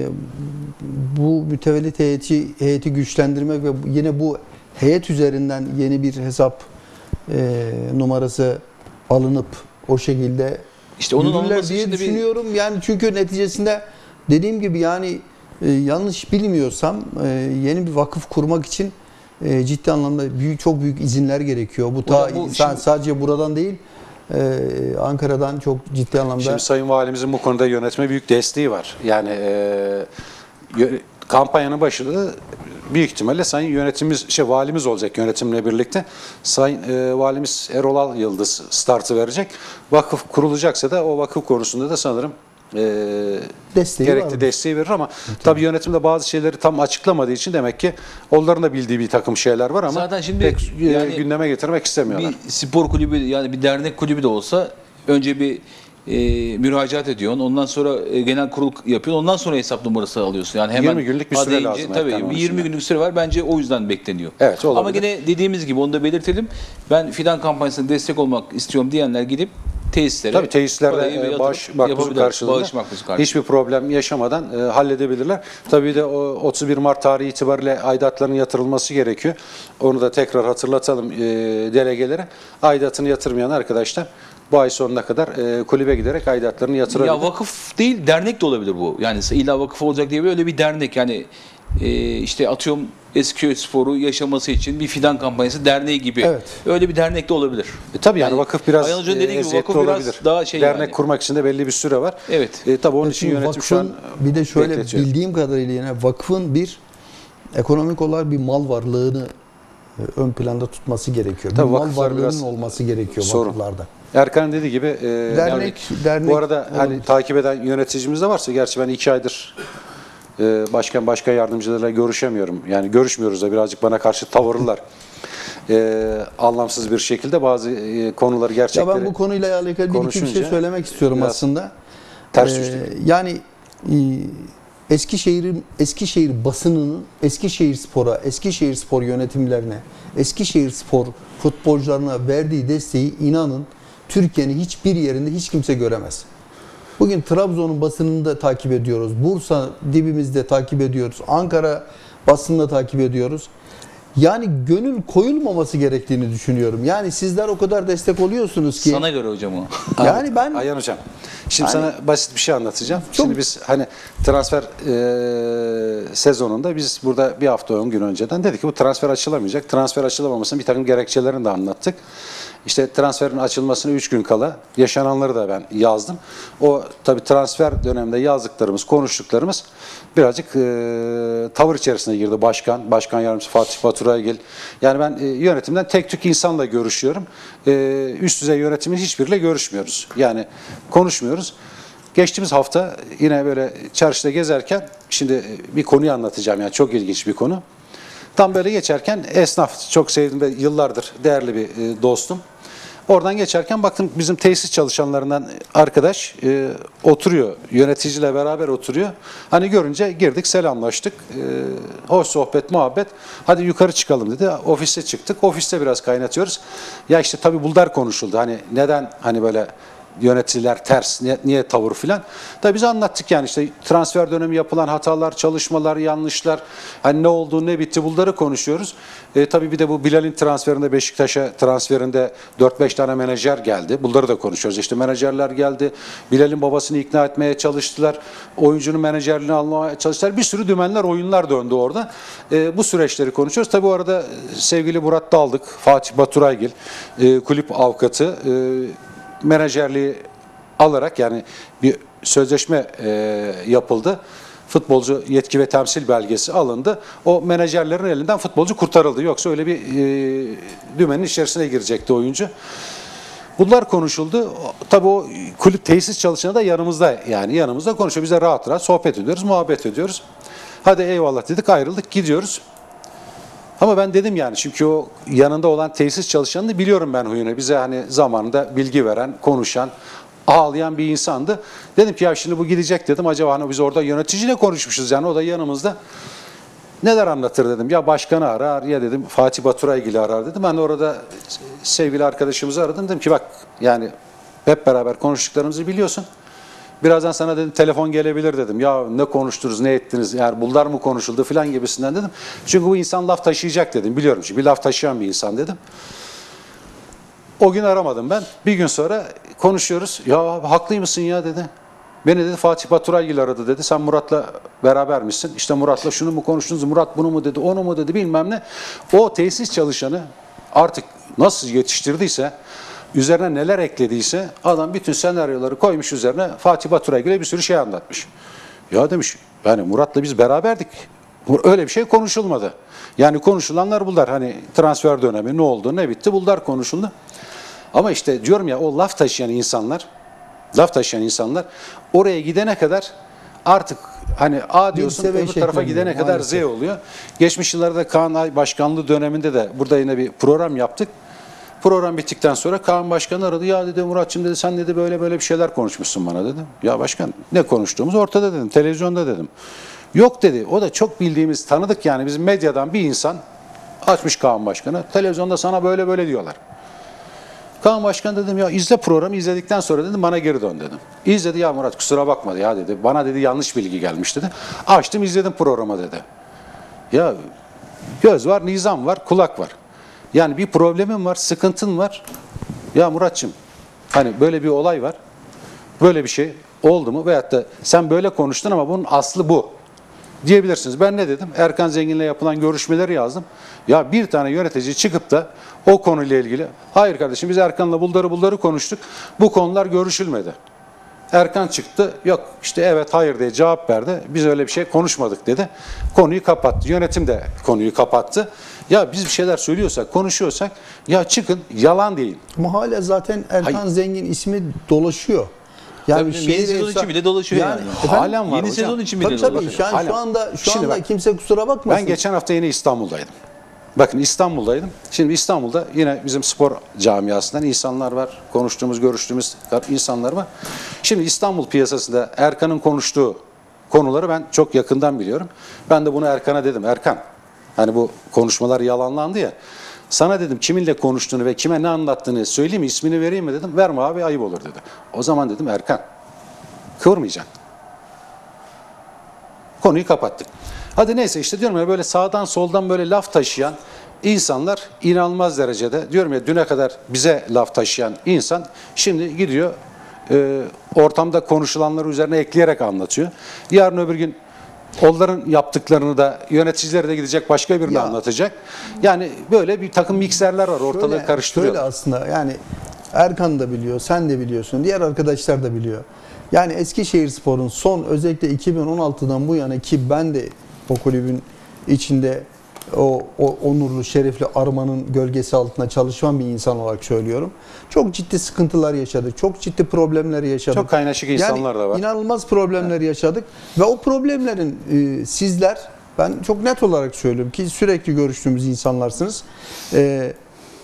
bu mütevellit heyeti, heyeti güçlendirmek ve yine bu heyet üzerinden yeni bir hesap e, numarası alınıp o şekilde İşte onun yürürler olması diye için de bir- düşünüyorum. Yani çünkü neticesinde dediğim gibi yani e, yanlış bilmiyorsam e, yeni bir vakıf kurmak için e, ciddi anlamda büyük, çok büyük izinler gerekiyor. Bu ta Hocam bu sa- şimdi- sadece buradan değil, e, Ankara'dan çok ciddi anlamda. Şimdi Sayın Valimizin bu konuda yönetime büyük desteği var. Yani e, yö- kampanyanın başında büyük ihtimalle Sayın yönetimimiz, şey valimiz olacak yönetimle birlikte. Sayın e, Valimiz Erol Al Yıldız startı verecek. Vakıf kurulacaksa da o vakıf konusunda da sanırım e, Desteği gerekli vardır. desteği verir ama tabii yönetimde bazı şeyleri tam açıklamadığı için demek ki onların da bildiği bir takım şeyler var ama Zaten şimdi pek e, yani gündeme getirmek istemiyorlar. Bir spor kulübü yani bir dernek kulübü de olsa önce bir e, müracaat ediyorsun. Ondan sonra e, genel kurul yapıyorsun. Ondan sonra hesap numarası alıyorsun. Yani hemen yirmi günlük bir süre adayınca- lazım Tabii Erkan onun bir için yirmi de. günlük süre var. Bence o yüzden bekleniyor. Evet, olabilir. Ama yine dediğimiz gibi onu da belirtelim. Ben fidan kampanyasına destek olmak istiyorum diyenler gidip tesislere Tabii tesislerde parayı e, yatırıp bağış makbuzu yapabilirler. karşılığında Bağış makbuzu karşılığında. hiçbir problem yaşamadan e, halledebilirler. Tabii de o otuz bir Mart tarihi itibariyle aidatların yatırılması gerekiyor. Onu da tekrar hatırlatalım e, delegelere. Aidatını yatırmayan arkadaşlar bu ay sonuna kadar e, kulübe giderek aidatlarını yatırabilir. Ya vakıf değil, dernek de olabilir bu. Yani illa vakıf olacak diye böyle bir dernek. Yani e, işte atıyorum Eskiköy Sporu yaşaması için bir fidan kampanyası derneği gibi. Evet. Öyle bir dernek de olabilir. E, tabii yani, Yani vakıf biraz Ayhan Hoca'nın e, dediği gibi eziyetli vakıf biraz olabilir. daha şey Dernek yani. kurmak için de belli bir süre var. Evet. E, tabii onun için Şimdi yönetim şu an vakfın bir de şöyle bekletiyor. bildiğim kadarıyla yine vakfın bir ekonomik olarak bir mal varlığını e, ön planda tutması gerekiyor. Tabii bir mal vakıflar varlığının biraz olması gerekiyor sorun. vakıflarda. Erkan'ın dediği gibi e, Dernek, yani dernek bu arada hani olabilir. takip eden yöneticimiz de varsa, gerçi ben iki aydır e, başkan başkan yardımcılarıyla görüşemiyorum. Yani görüşmüyoruz da birazcık bana karşı tavırlılar. E, anlamsız bir şekilde bazı e, konuları Ya gerçekleri ben bu konuyla alakalı bir iki bir şey konuşunca söylemek istiyorum biraz aslında. ters Ee, düştük. yani e, Eskişehir'in Eskişehir basınının Eskişehir Spor'a, Eskişehir Spor yönetimlerine, Eskişehir Spor futbolcularına verdiği desteği inanın Türkiye'nin hiçbir yerinde hiç kimse göremez. Bugün Trabzon'un basınını da takip ediyoruz. Bursa dibimizde takip ediyoruz. Ankara basınını da takip ediyoruz. Yani gönül koyulmaması gerektiğini düşünüyorum. Yani sizler o kadar destek oluyorsunuz ki. Sana göre hocam o. Yani ben Ayhan Hocam, şimdi Yani- sana basit bir şey anlatacağım. Çok- Şimdi biz hani transfer e, sezonunda biz burada bir hafta on gün önceden dedik ki bu transfer açılamayacak. Transfer açılamamasının bir takım gerekçelerini de anlattık. İşte transferin açılmasına üç gün kala yaşananları da ben yazdım. O tabii transfer döneminde yazdıklarımız, konuştuklarımız birazcık e, tavır içerisine girdi. Başkan, başkan yardımcısı Fatih Baturaygil. Yani ben e, yönetimden tek tük insanla görüşüyorum. E, üst düzey yönetimin hiçbiriyle görüşmüyoruz. Yani konuşmuyoruz. Geçtiğimiz hafta yine böyle çarşıda gezerken şimdi bir konuyu anlatacağım. Yani çok ilginç bir konu. Tam böyle geçerken esnaf, çok sevdiğim ve yıllardır değerli bir e, dostum. Oradan geçerken baktım bizim tesis çalışanlarından arkadaş e, oturuyor. Yöneticiyle beraber oturuyor. Hani görünce girdik, selamlaştık. E, hoş sohbet, muhabbet. Hadi yukarı çıkalım dedi. Ofise çıktık. Ofiste biraz kaynatıyoruz. Ya işte tabii bunlar konuşuldu. Hani neden hani böyle yöneticiler ters, niye, niye tavır filan. Da biz anlattık yani işte transfer dönemi yapılan hatalar, çalışmalar, yanlışlar, hani ne oldu, ne bitti bunları konuşuyoruz. E, tabii bir de bu Bilal'in transferinde, Beşiktaş'a transferinde dört beş tane menajer geldi. Bunları da konuşuyoruz. İşte menajerler geldi. Bilal'in babasını ikna etmeye çalıştılar. Oyuncunun menajerliğini almaya çalıştılar. Bir sürü dümenler, oyunlar döndü orada. E, bu süreçleri konuşuyoruz. Tabii bu arada sevgili Murat Daldık, Fatih Baturaygil, e, kulüp avukatı, e, menajerliği alarak yani bir sözleşme e, yapıldı. Futbolcu yetki ve temsil belgesi alındı. O menajerlerin elinden futbolcu kurtarıldı. Yoksa öyle bir e, dümenin içerisine girecekti oyuncu. Bunlar konuşuldu. Tabii o kulüp tesis çalışanı da yanımızda, yani yanımızda konuşuyor. Biz de rahat rahat sohbet ediyoruz, muhabbet ediyoruz. Hadi eyvallah dedik, ayrıldık, gidiyoruz. Ama ben dedim yani, çünkü o yanında olan tesis çalışanını biliyorum ben huyunu. Bize hani zamanında bilgi veren, konuşan, ağlayan bir insandı. Dedim ki ya şimdi bu gidecek dedim. Acaba hani biz orada yöneticiyle konuşmuşuz yani, o da yanımızda. Neler anlatır dedim. Ya başkanı arar ya dedim Fatih Baturaygil'i arar dedim. Ben de orada sevgili arkadaşımızı aradım. Dedim ki bak yani hep beraber konuştuklarımızı biliyorsun. Birazdan sana dedim telefon gelebilir dedim. Ya ne konuştunuz, ne ettiniz, yani bunlar mı konuşuldu falan gibisinden dedim. Çünkü bu insan laf taşıyacak dedim. Biliyorum çünkü bir laf taşıyan bir insan dedim. O gün aramadım ben. Bir gün sonra konuşuyoruz. Ya haklıymışsın ya dedi. Beni dedi Fatih Baturaygil aradı dedi. Sen Murat'la beraber misin? İşte Murat'la şunu mu konuştunuz? Murat bunu mu dedi? Onu mu dedi? Bilmem ne. O tesis çalışanı artık nasıl yetiştirdiyse, üzerine neler eklediyse adam bütün senaryoları koymuş üzerine, Fatih Baturaygil'e bir sürü şey anlatmış. Ya demiş yani Murat'la biz beraberdik. Öyle bir şey konuşulmadı. Yani konuşulanlar bunlar. Hani transfer dönemi ne oldu, ne bitti, bunlar konuşuldu. Ama işte diyorum ya, o laf taşıyan insanlar, laf taşıyan insanlar oraya gidene kadar artık hani A diyorsun, Bilse ve öbür tarafa şeklinde, gidene kadar Z maalesef. oluyor. Geçmiş yıllarda Kaan Ay başkanlığı döneminde de burada yine bir program yaptık. program bittikten sonra Kaan Başkan aradı. Ya dedi Muratçım dedi sen dedi böyle böyle bir şeyler konuşmuşsun bana dedi. Ya başkan ne konuştuğumuz ortada dedim. Televizyonda dedim. Yok dedi. O da çok bildiğimiz tanıdık yani bizim medyadan bir insan açmış Kaan Başkan'ı. Televizyonda sana böyle böyle diyorlar. Kaan Başkan dedim ya izle programı izledikten sonra dedim bana geri dön dedim. İzledi ya Murat kusura bakma ya dedi. Bana dedi yanlış bilgi gelmiş dedi. Açtım izledim programı dedi. Ya göz var, nizam var, kulak var. Yani bir problemin var, sıkıntın var. Ya Muratçım hani böyle bir olay var. Böyle bir şey oldu mu? Veyahut da sen böyle konuştun ama bunun aslı bu. Diyebilirsiniz. Ben ne dedim? Erkan Zengin'le yapılan görüşmeleri yazdım. Ya bir tane yönetici çıkıp da o konuyla ilgili hayır kardeşim biz Erkan'la buldarı buldarı konuştuk. Bu konular görüşülmedi. Erkan çıktı. Yok işte evet hayır diye cevap verdi. Biz öyle bir şey konuşmadık dedi. Konuyu kapattı. Yönetim de konuyu kapattı. Ya biz bir şeyler söylüyorsak, konuşuyorsak ya çıkın yalan deyin. Ama hala zaten Erkan Hayır. Zengin ismi dolaşıyor. Yani Tabii, yeni sezon için bile dolaşıyor yani. efendim, Halen var Yeni hocam. sezon için bile Tabii tabii. dolaşıyor. Yani Hala. şu anda şu Şimdi anda bak, kimse kusura bakmasın. Ben geçen hafta yine İstanbul'daydım. Bakın İstanbul'daydım. Şimdi İstanbul'da yine bizim spor camiasından insanlar var. Konuştuğumuz, görüştüğümüz insanlar var. Şimdi İstanbul piyasasında Erkan'ın konuştuğu konuları ben çok yakından biliyorum. Ben de bunu Erkan'a dedim. Erkan, hani bu konuşmalar yalanlandı ya. Sana dedim kiminle konuştuğunu ve kime ne anlattığını söyleyeyim mi, ismini vereyim mi dedim. Verme abi ayıp olur dedi. O zaman dedim Erkan, kıvırmayacaksın. Konuyu kapattık. Hadi neyse işte diyorum ya böyle sağdan soldan böyle laf taşıyan insanlar inanılmaz derecede diyorum ya düne kadar bize laf taşıyan insan şimdi gidiyor e, ortamda konuşulanları üzerine ekleyerek anlatıyor. Yarın öbür gün onların yaptıklarını da yöneticileri de gidecek başka birine Ya. anlatacak. Yani böyle bir takım mikserler var ortalığı Şöyle- karıştırıyor. Şöyle aslında yani Erkan da biliyor, sen de biliyorsun, diğer arkadaşlar da biliyor. Yani Eskişehirspor'un son özellikle iki bin on altıdan bu yana ki ben de o kulübün içinde o, o onurlu, şerefli armanın gölgesi altında çalışan bir insan olarak söylüyorum. Çok ciddi sıkıntılar yaşadık. Çok ciddi problemler yaşadık. Çok kaynaşık insanlar da var. İnanılmaz problemler yaşadık. Ve o problemlerin e, sizler, ben çok net olarak söylüyorum ki sürekli görüştüğümüz insanlarsınız. E,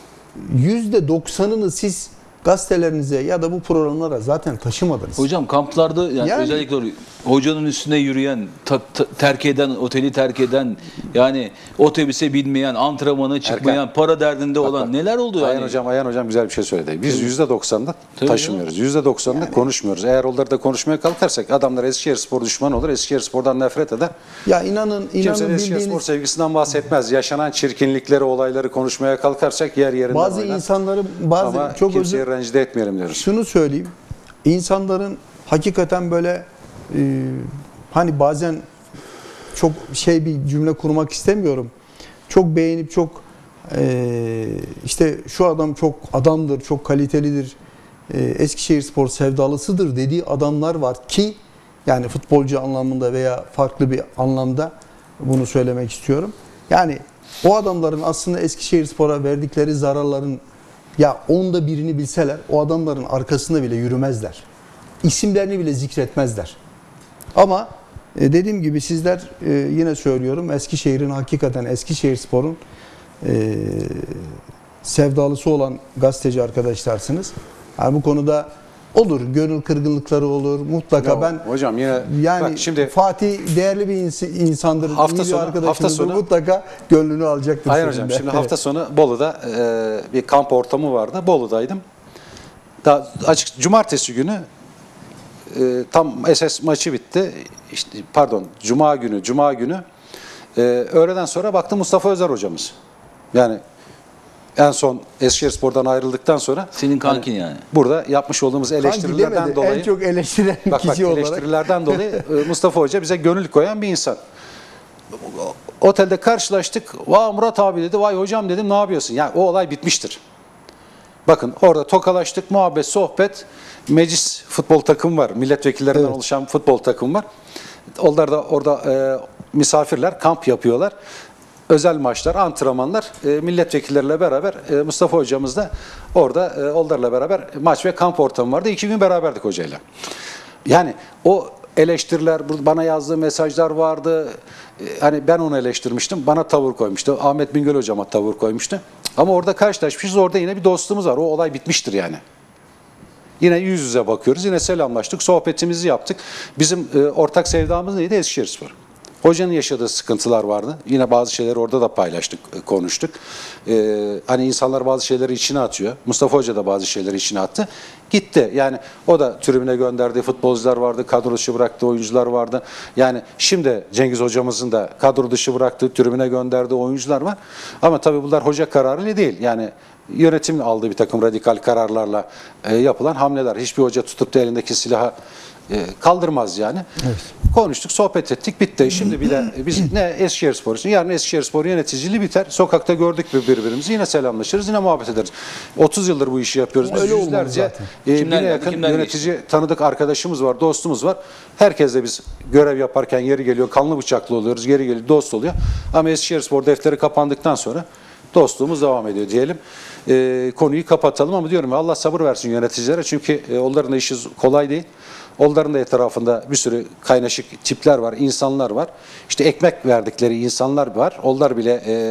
yüzde doksanını siz gazetelerinize ya da bu programlara zaten taşımadınız. Hocam kamplarda yani, Yani- özellikle o hocanın üstüne yürüyen, ta- ta- terk eden, oteli terk eden, yani otobüse binmeyen, antrenmana çıkmayan, Erkan, para derdinde bak, olan bak. neler oldu Ayhan yani? hocam, Ayhan hocam güzel bir şey söyledi. Biz yüzde doksanında Tabii taşımıyoruz. Yüzde doksanında konuşmuyoruz. Eğer onları da konuşmaya kalkarsak adamlar Eskişehirspor düşmanı olur. Eskişehirspor'dan nefret eder. Ya inanın Kimse inanın de Eskişehirspor bildiğiniz sevgisinden bahsetmez. Yaşanan çirkinlikleri, olayları konuşmaya kalkarsak yer yerinden bazı oynar. insanları bazı Ama çok kimseyi özür rencide etmeyelim diyoruz. şunu söyleyeyim. İnsanların hakikaten böyle e, hani bazen çok şey bir cümle kurmak istemiyorum. Çok beğenip çok e, işte şu adam çok adamdır, çok kalitelidir. E, Eskişehirspor sevdalısıdır dediği adamlar var ki yani futbolcu anlamında veya farklı bir anlamda bunu söylemek istiyorum. Yani o adamların aslında Eskişehirspor'a verdikleri zararların ya onda birini bilseler o adamların arkasında bile yürümezler. İsimlerini bile zikretmezler. Ama e, dediğim gibi sizler e, yine söylüyorum Eskişehir'in hakikaten Eskişehirspor'un e, sevdalısı olan gazeteci arkadaşlarsınız. Yani bu konuda olur, gönül kırgınlıkları olur. Mutlaka Ya ben hocam yine yani bak şimdi Fatih değerli bir ins- insandır, Hafta iyi bir sonu- arkadaşımızdır. hafta sonu- Mutlaka gönlünü alacaktır. Hayır senin hocam de. şimdi hafta sonu Bolu'da e, bir kamp ortamı vardı. Bolu'daydım. Daha açık cumartesi günü e, tam S S maçı bitti. İşte pardon cuma günü cuma günü e, öğleden sonra baktım Mustafa Özer hocamız. Yani en son Eskişehirspor'dan ayrıldıktan sonra Senin kankin yani. burada yapmış olduğumuz Kanki eleştirilerden demedi, dolayı en çok eleştiren bak, bak, kişi olarak. eleştirilerden dolayı e, Mustafa Hoca bize gönül koyan bir insan. Otelde karşılaştık. Vay Murat abi dedi. Vay hocam dedim ne yapıyorsun? Yani o olay bitmiştir. Bakın orada tokalaştık, muhabbet, sohbet. Meclis futbol takımı var. Milletvekillerinden Evet. oluşan futbol takımı var. Onlar da orada e, misafirler, kamp yapıyorlar. Özel maçlar, antrenmanlar e, milletvekilleriyle beraber e, Mustafa hocamız da orada e, onlarla beraber maç ve kamp ortamı vardı. İki gün beraberdik hocayla. Yani o eleştiriler, bu- bana yazdığı mesajlar vardı. E, Hani ben onu eleştirmiştim, bana tavır koymuştu. Ahmet Bingöl hocama tavır koymuştu. Ama orada karşılaşmışız, orada yine bir dostluğumuz var. O olay bitmiştir yani. Yine yüz yüze bakıyoruz, yine selamlaştık, sohbetimizi yaptık. Bizim e, ortak sevdamız neydi? Eskişehirspor. Hocanın yaşadığı sıkıntılar vardı. Yine bazı şeyleri orada da paylaştık, e, konuştuk. Ee, hani insanlar bazı şeyleri içine atıyor. Mustafa Hoca da bazı şeyleri içine attı. Gitti. Yani o da tribüne gönderdiği futbolcular vardı, kadro dışı bıraktığı oyuncular vardı. Yani şimdi Cengiz hocamızın da kadro dışı bıraktığı, tribüne gönderdiği oyuncular var. Ama tabii bunlar hoca kararıyla değil. Yani yönetimin aldığı bir takım radikal kararlarla e, yapılan hamleler. Hiçbir hoca tutup da elindeki silahı e, kaldırmaz yani. Evet. Konuştuk, sohbet ettik, bitti. Şimdi bir de biz ne Eskişehirspor için, yarın Eskişehirspor yöneticiliği biter. Sokakta gördük birbirimizi, yine selamlaşırız, yine muhabbet ederiz. otuz yıldır bu işi yapıyoruz. Biz Öyle olmalı yüzlerce, zaten. e, Kimler bine geldi, yakın kimler yönetici, tanıdık arkadaşımız var, dostumuz var. Herkesle biz görev yaparken yeri geliyor, kanlı bıçaklı oluyoruz, geri geliyor, dost oluyor. Ama Eskişehirspor defteri kapandıktan sonra dostluğumuz devam ediyor diyelim. E, konuyu kapatalım ama diyorum ya, Allah sabır versin yöneticilere, çünkü e, onların da işi kolay değil. Onların da etrafında bir sürü kaynaşık tipler var, insanlar var. İşte ekmek verdikleri insanlar var. Onlar bile e,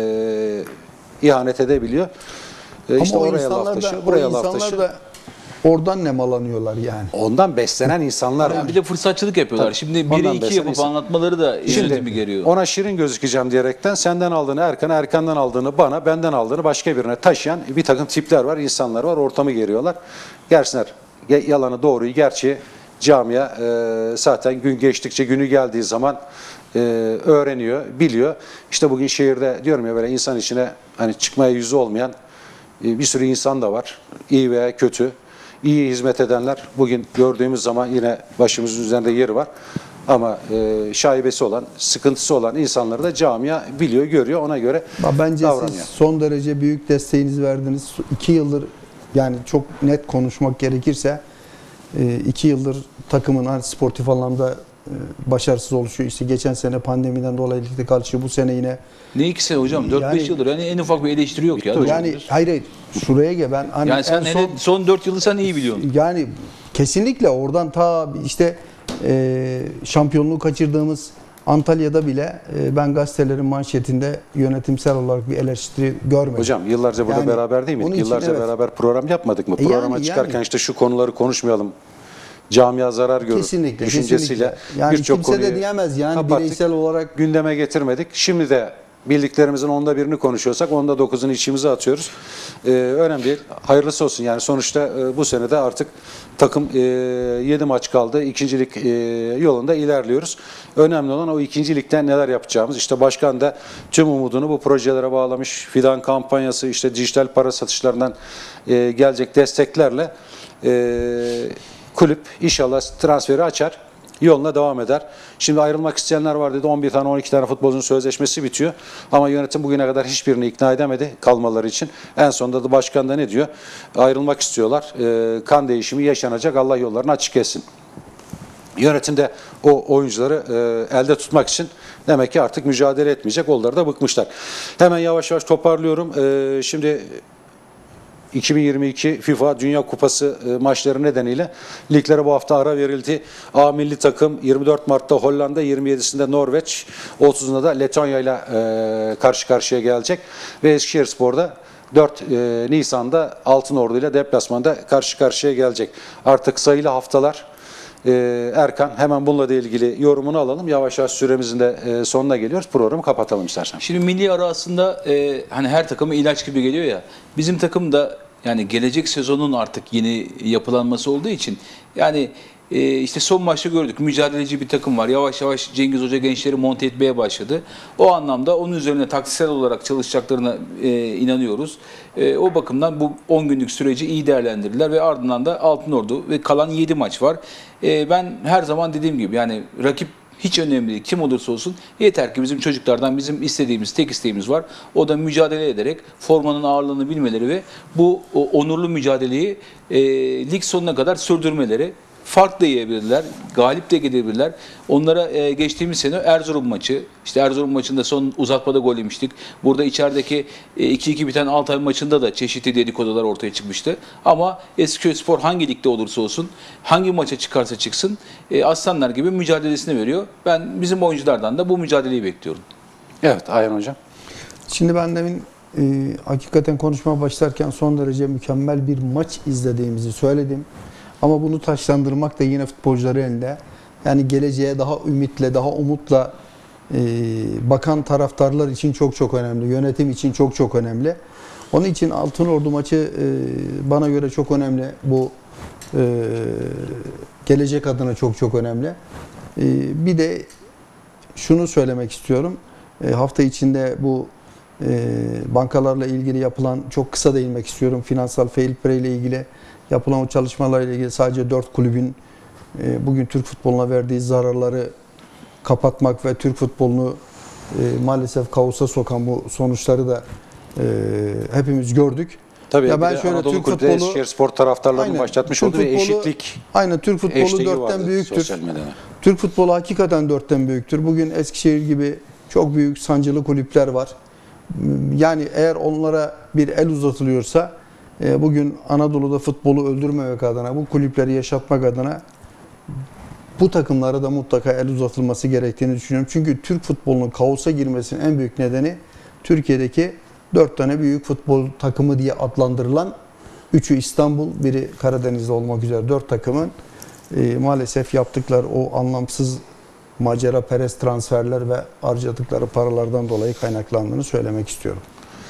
ihanet edebiliyor. E, işte Ama o oraya laf insanlar taşı, da, o buraya laf insanlar taşı. da oradan nemalanıyorlar yani. Ondan beslenen insanlar Yani var. bir de fırsatçılık yapıyorlar. Tabii. Şimdi Ondan biri iki beslenen yapıp insan. anlatmaları da yönetimi Şimdi geriyor. ona şirin gözükeceğim diyerekten senden aldığını Erkan'a, Erkan'dan aldığını bana, benden aldığını başka birine taşıyan bir takım tipler var, insanlar var, ortamı geriyorlar. Gelsinler, ge- yalanı, doğruyu, gerçeği camia e, zaten gün geçtikçe, günü geldiği zaman e, öğreniyor, biliyor. İşte bugün şehirde diyorum ya, böyle insan içine hani çıkmaya yüzü olmayan e, bir sürü insan da var. İyi veya kötü. İyi hizmet edenler bugün gördüğümüz zaman yine başımızın üzerinde yeri var. Ama e, şaibesi olan, sıkıntısı olan insanları da camia biliyor, görüyor, ona göre Ama bence davranıyor. siz son derece büyük desteğinizi verdiniz. İki yıldır, yani çok net konuşmak gerekirse, e, iki yıldır takımın hani sportif anlamda e, başarısız oluşu, işte geçen sene pandemiden dolayı ligde kalışı, bu sene yine Ne ikisi hocam? dört beş Yani- yıldır. Yani en ufak bir eleştiri yok ya. yani hayır hayır şuraya gel, ben hani Yani sen en hele son dört yılı sen iyi biliyorsun. yani kesinlikle oradan ta işte e, şampiyonluğu kaçırdığımız Antalya'da bile e, ben gazetelerin manşetinde yönetimsel olarak bir eleştiri görmedim. Hocam yıllarca burada Yani beraber değil bunun miydik? için Yıllarca evet. beraber program yapmadık mı? E yani, Programa çıkarken yani. işte şu konuları konuşmayalım, camia zarar görür Kesinlikle, düşüncesiyle kesinlikle. Yani birçok kimse de konuyu diyemez yani kapattık, bireysel olarak. gündeme getirmedik. Şimdi de bildiklerimizin onda birini konuşuyorsak onda dokuzunu içimize atıyoruz. Ee, önemli değil. Hayırlısı olsun. Yani sonuçta e, bu sene de artık takım e, yedi maç kaldı. İkincilik e, yolunda ilerliyoruz. Önemli olan o ikincilikten neler yapacağımız. İşte başkan da tüm umudunu bu projelere bağlamış. Fidan kampanyası, işte dijital para satışlarından e, gelecek desteklerle e, kulüp inşallah transferi açar, yoluna devam eder. Şimdi ayrılmak isteyenler var dedi. on bir tane on iki tane futbolcunun sözleşmesi bitiyor. Ama yönetim bugüne kadar hiçbirini ikna edemedi kalmaları için. En sonunda da başkan da ne diyor? Ayrılmak istiyorlar. Ee, kan değişimi yaşanacak. Allah yollarını açık etsin. Yönetim de o oyuncuları e, elde tutmak için demek ki artık mücadele etmeyecek. Onları da bıkmışlar. Hemen yavaş yavaş toparlıyorum. Ee, şimdi iki bin yirmi iki FIFA Dünya Kupası e, maçları nedeniyle liglere bu hafta ara verildi. A milli takım yirmi dört Mart'ta Hollanda, yirmi yedisinde Norveç, otuzunda da Letonya ile e, karşı karşıya gelecek. Ve Eskişehirspor'da dört e, Nisan'da Altınordu ile deplasmanda karşı karşıya gelecek. Artık sayılı haftalar. Ee, Erkan, hemen bununla da ilgili yorumunu alalım. Yavaş yavaş süremizin de e, sonuna geliyoruz. Programı kapatalım istersen. Şimdi milli ara aslında e, hani her takıma ilaç gibi geliyor ya. Bizim takım da yani gelecek sezonun artık yeni yapılanması olduğu için yani e, işte son maçta gördük. Mücadeleci bir takım var. Yavaş yavaş Cengiz Hoca gençleri monte etmeye başladı. O anlamda onun üzerine taktiksel olarak çalışacaklarına e, inanıyoruz. E, o bakımdan bu on günlük süreci iyi değerlendirdiler ve ardından da Altınordu ve kalan yedi maç var. E, ben her zaman dediğim gibi yani rakip hiç önemli değil. Kim olursa olsun yeter ki bizim çocuklardan bizim istediğimiz, tek isteğimiz var. O da mücadele ederek formanın ağırlığını bilmeleri ve bu o onurlu mücadeleyi e, lig sonuna kadar sürdürmeleri. fark da yiyebilirler, galip de gidebilirler. Onlara e, geçtiğimiz sene Erzurum maçı, işte Erzurum maçında son uzatmada gol yemiştik. Burada içerideki e, iki iki biten Altay maçında da çeşitli dedikodular ortaya çıkmıştı. Ama Eskişehirspor hangi ligde olursa olsun, hangi maça çıkarsa çıksın, e, aslanlar gibi mücadelesini veriyor. Ben bizim oyunculardan da bu mücadeleyi bekliyorum. Evet Ayhan Hocam. Şimdi ben demin e, hakikaten konuşmaya başlarken son derece mükemmel bir maç izlediğimizi söyledim. Ama bunu taşlandırmak da yine futbolcuları elinde. Yani geleceğe daha ümitle, daha umutla e, bakan taraftarlar için çok çok önemli. Yönetim için çok çok önemli. Onun için Altınordu maçı e, bana göre çok önemli. Bu e, gelecek adına çok çok önemli. E, bir de şunu söylemek istiyorum. E, hafta içinde bu e, bankalarla ilgili yapılan, çok kısa değinmek istiyorum. Finansal fair play ile ilgili yapılan o çalışmalarla ilgili sadece dört kulübün e, bugün Türk futboluna verdiği zararları kapatmak ve Türk futbolunu e, maalesef kaosa sokan bu sonuçları da e, hepimiz gördük. Tabii Ya ben bir de şöyle Anadolu Türk Kulüpleri futbolu- Eskişehirspor taraftarlarının Aynen, başlatmış Türk olduğu bir futbolu- eşitlik Aynen Türk futbolu hashtag'i dörtten vardı büyüktür. sosyal medyada. Türk futbolu hakikaten dörtten büyüktür. Bugün Eskişehir gibi çok büyük sancılı kulüpler var. Yani eğer onlara bir el uzatılıyorsa e, bugün Anadolu'da futbolu öldürmemek adına, bu kulüpleri yaşatmak adına bu takımlara da mutlaka el uzatılması gerektiğini düşünüyorum. Çünkü Türk futbolunun kaosa girmesinin en büyük nedeni Türkiye'deki dört tane büyük futbol takımı diye adlandırılan, üçü İstanbul, biri Karadeniz'de olmak üzere dört takımın e, maalesef yaptıkları o anlamsız macera perest transferler ve harcadıkları paralardan dolayı kaynaklandığını söylemek istiyorum.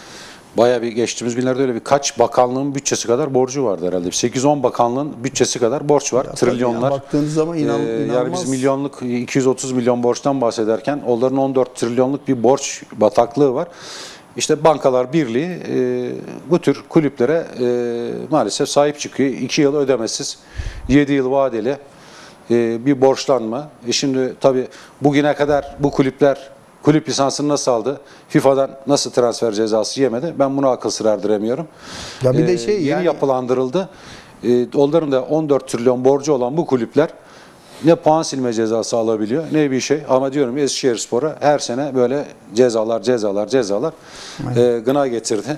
Bayağı bir geçtiğimiz günlerde öyle bir kaç bakanlığın bütçesi kadar borcu vardı herhalde. sekiz on bakanlığın bütçesi kadar borç var. Ya Trilyonlar. tabii ya, baktığınız zaman inan, Ee, inanılmaz. yani biz milyonluk iki yüz otuz milyon borçtan bahsederken onların on dört trilyonluk bir borç bataklığı var. İşte Bankalar Birliği e, bu tür kulüplere e, maalesef sahip çıkıyor. iki yıl ödemesiz, yedi yıl vadeli e, bir borçlanma. E şimdi tabii bugüne kadar bu kulüpler kulüp lisansını nasıl aldı? FIFA'dan nasıl transfer cezası yemedi? Ben bunu akıl sır erdiremiyorum. Ya bir de Ee, şey yeni yani- yapılandırıldı. Ee, onların da on dört trilyon borcu olan bu kulüpler ne puan silme cezası alabiliyor ne bir şey. Ama diyorum Eskişehirspor'a her sene böyle cezalar cezalar cezalar e, gına getirdi.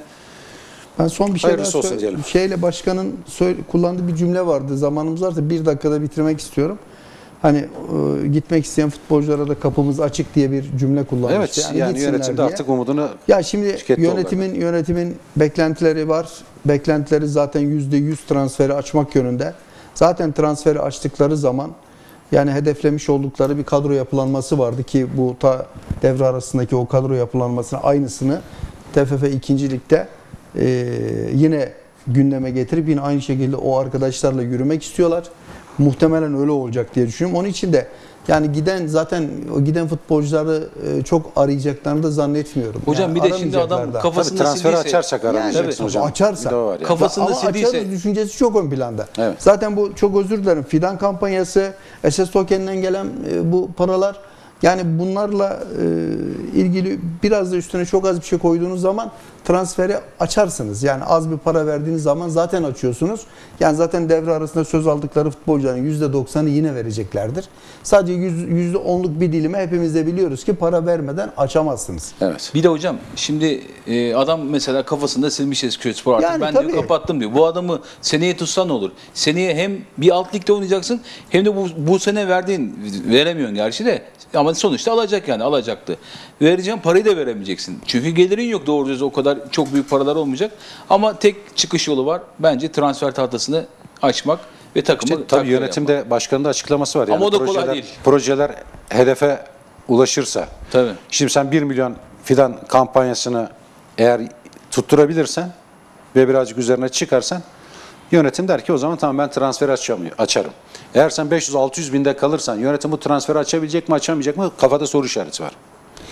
Ben son bir şey Hayırlısı daha olsun söyle- diyelim. şeyle başkanın söyle- kullandığı bir cümle vardı. Zamanımız varsa bir dakikada bitirmek istiyorum. Hani e, gitmek isteyen futbolculara da kapımız açık diye bir cümle kullanmıştı. Evet yani gitsinler yönetim de diye. artık umudunu Ya şimdi tüketti yönetimin yönetimin beklentileri var. Beklentileri zaten yüzde yüz transferi açmak yönünde. Zaten transferi açtıkları zaman yani hedeflemiş oldukları bir kadro yapılanması vardı ki bu ta devre arasındaki o kadro yapılanmasına aynısını T F F ikinci Lig'de e, yine gündeme getirip yine aynı şekilde o arkadaşlarla yürümek istiyorlar. Muhtemelen öyle olacak diye düşünüyorum. Onun için de yani giden zaten o giden futbolcuları e, çok arayacaklarını da zannetmiyorum. Hocam Yani bir de şimdi adam aramayacaklar da. tabii kafasında transferi sildiyse- açarsak aramayacaksın Evet, hocam. açarsa. Bir de o var yani. Kafasında Ama sildiyse- açarız düşüncesi çok ön planda. Evet. Zaten bu çok özür dilerim. Fidan kampanyası, S S Token'den gelen e, bu paralar yani bunlarla e, ilgili biraz da üstüne çok az bir şey koyduğunuz zaman transferi açarsınız. Yani az bir para verdiğiniz zaman zaten açıyorsunuz. Yani zaten devre arasında söz aldıkları futbolcuların yüzde doksanı yine vereceklerdir. Sadece yüzde onluk bir dilime hepimiz de biliyoruz ki para vermeden açamazsınız. Evet. Bir de hocam şimdi e, adam mesela kafasında silmiş Eskişehirspor artık Yani ben tabii. diyor kapattım diyor. Bu adamı seneye tutsan ne olur? Seneye hem bir alt ligde oynayacaksın hem de bu, bu sene verdiğin veremiyorsun gerçi de ama sonuçta alacak yani alacaktı. Vereceğin parayı da veremeyeceksin. Çünkü gelirin yok doğru düz o kadar çok büyük paralar olmayacak. Ama tek çıkış yolu var. Bence transfer tahtasını açmak ve takımı İşte, tabii takviye yönetimde yapmak. başkanın da açıklaması var. Yani Ama o da kolay projeler, değil. projeler hedefe ulaşırsa. Tabii. Şimdi sen bir milyon fidan kampanyasını eğer tutturabilirsen ve birazcık üzerine çıkarsan yönetim der ki o zaman tamam ben transferi açacağım, açarım. Eğer sen beş yüz altı yüz binde kalırsan yönetim bu transferi açabilecek mi açamayacak mı kafada soru işareti var.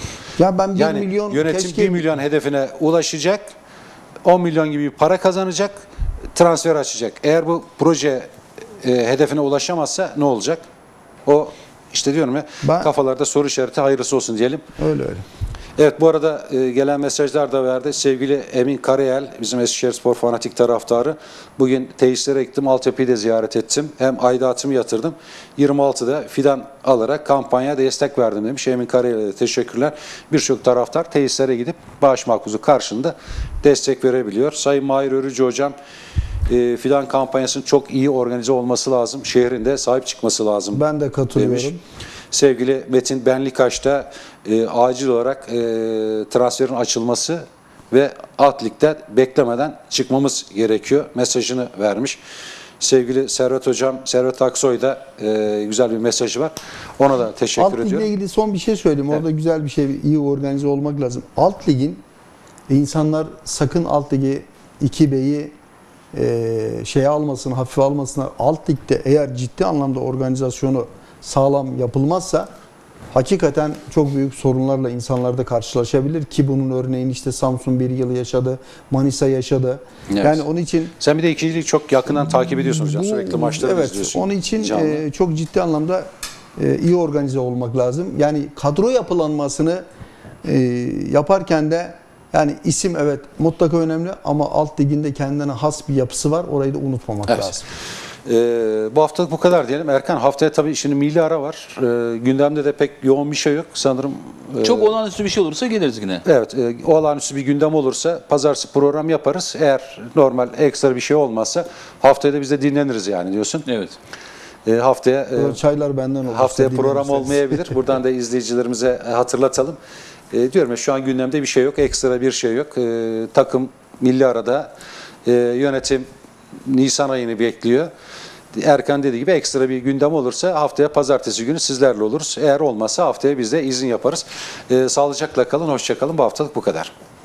Ya ben bir Yani milyon yönetim keşke bir milyon hedefine ulaşacak, on milyon gibi bir para kazanacak, transfer açacak. Eğer bu proje e, hedefine ulaşamazsa ne olacak? O işte diyorum ya Ben- kafalarda soru işareti hayırlısı olsun diyelim. öyle öyle. Evet, bu arada e, gelen mesajlar da verdi. Sevgili Emin Karayel, bizim Eskişehirspor fanatik taraftarı. Bugün tesislere gittim, altyapıyı da ziyaret ettim. Hem aidatımı yatırdım. yirmi altıda fidan alarak kampanyaya destek verdim demiş. Emin Karayel'e de teşekkürler. Birçok taraftar tesislere gidip bağış makbuzu karşılığında destek verebiliyor. Sayın Mahir Örücü Hocam, e, fidan kampanyasının çok iyi organize olması lazım. Şehrinde sahip çıkması lazım. Ben de katılıyorum. Demiş. Sevgili Metin Benlikaş'ta e, acil olarak e, transferin açılması ve alt ligden beklemeden çıkmamız gerekiyor mesajını vermiş. Sevgili Servet Hocam, Servet Aksoy da e, güzel bir mesajı var. Ona da teşekkür Alt ediyorum. ligle ilgili son bir şey söyleyeyim. Orada güzel bir şey, iyi organize olmak lazım. Alt ligin insanlar sakın alt ligi iki B'yi e, şeye almasın, hafife almasınlar. Alt ligde eğer ciddi anlamda organizasyonu sağlam yapılmazsa hakikaten çok büyük sorunlarla insanlar da karşılaşabilir ki bunun örneğini işte Samsun bir yıl yaşadı, Manisa yaşadı. Evet. Yani onun için Sen bir de ikinciliği çok yakından takip ediyorsun hocam. bu- Sürekli maçları evet, izliyorsun. onun için Canlı. e, çok ciddi anlamda e, iyi organize olmak lazım. Yani kadro yapılanmasını e, yaparken de yani isim evet mutlaka önemli ama alt liginde kendine has bir yapısı var. Orayı da unutmamak Evet. lazım. Ee, bu haftalık bu kadar diyelim. Erkan, haftaya tabii şimdi milli ara var. Ee, gündemde de pek yoğun bir şey yok sanırım. e, Çok olağanüstü bir şey olursa geliriz yine. Evet, e, olağanüstü bir gündem olursa pazartesi program yaparız. Eğer normal ekstra bir şey olmazsa haftaya da biz de dinleniriz yani diyorsun. Evet. E, haftaya e, Burada çaylar benden olur. haftaya İstediğiniz program misiniz? olmayabilir. Buradan da izleyicilerimize e, hatırlatalım. E, diyorum ya, şu an gündemde bir şey yok, ekstra bir şey yok. E, takım milli arada, e, yönetim Nisan ayını bekliyor. Erkan dediği gibi ekstra bir gündem olursa haftaya pazartesi günü sizlerle oluruz. Eğer olmazsa haftaya biz de izin yaparız. E, sağlıcakla kalın, hoşça kalın. Bu haftalık bu kadar.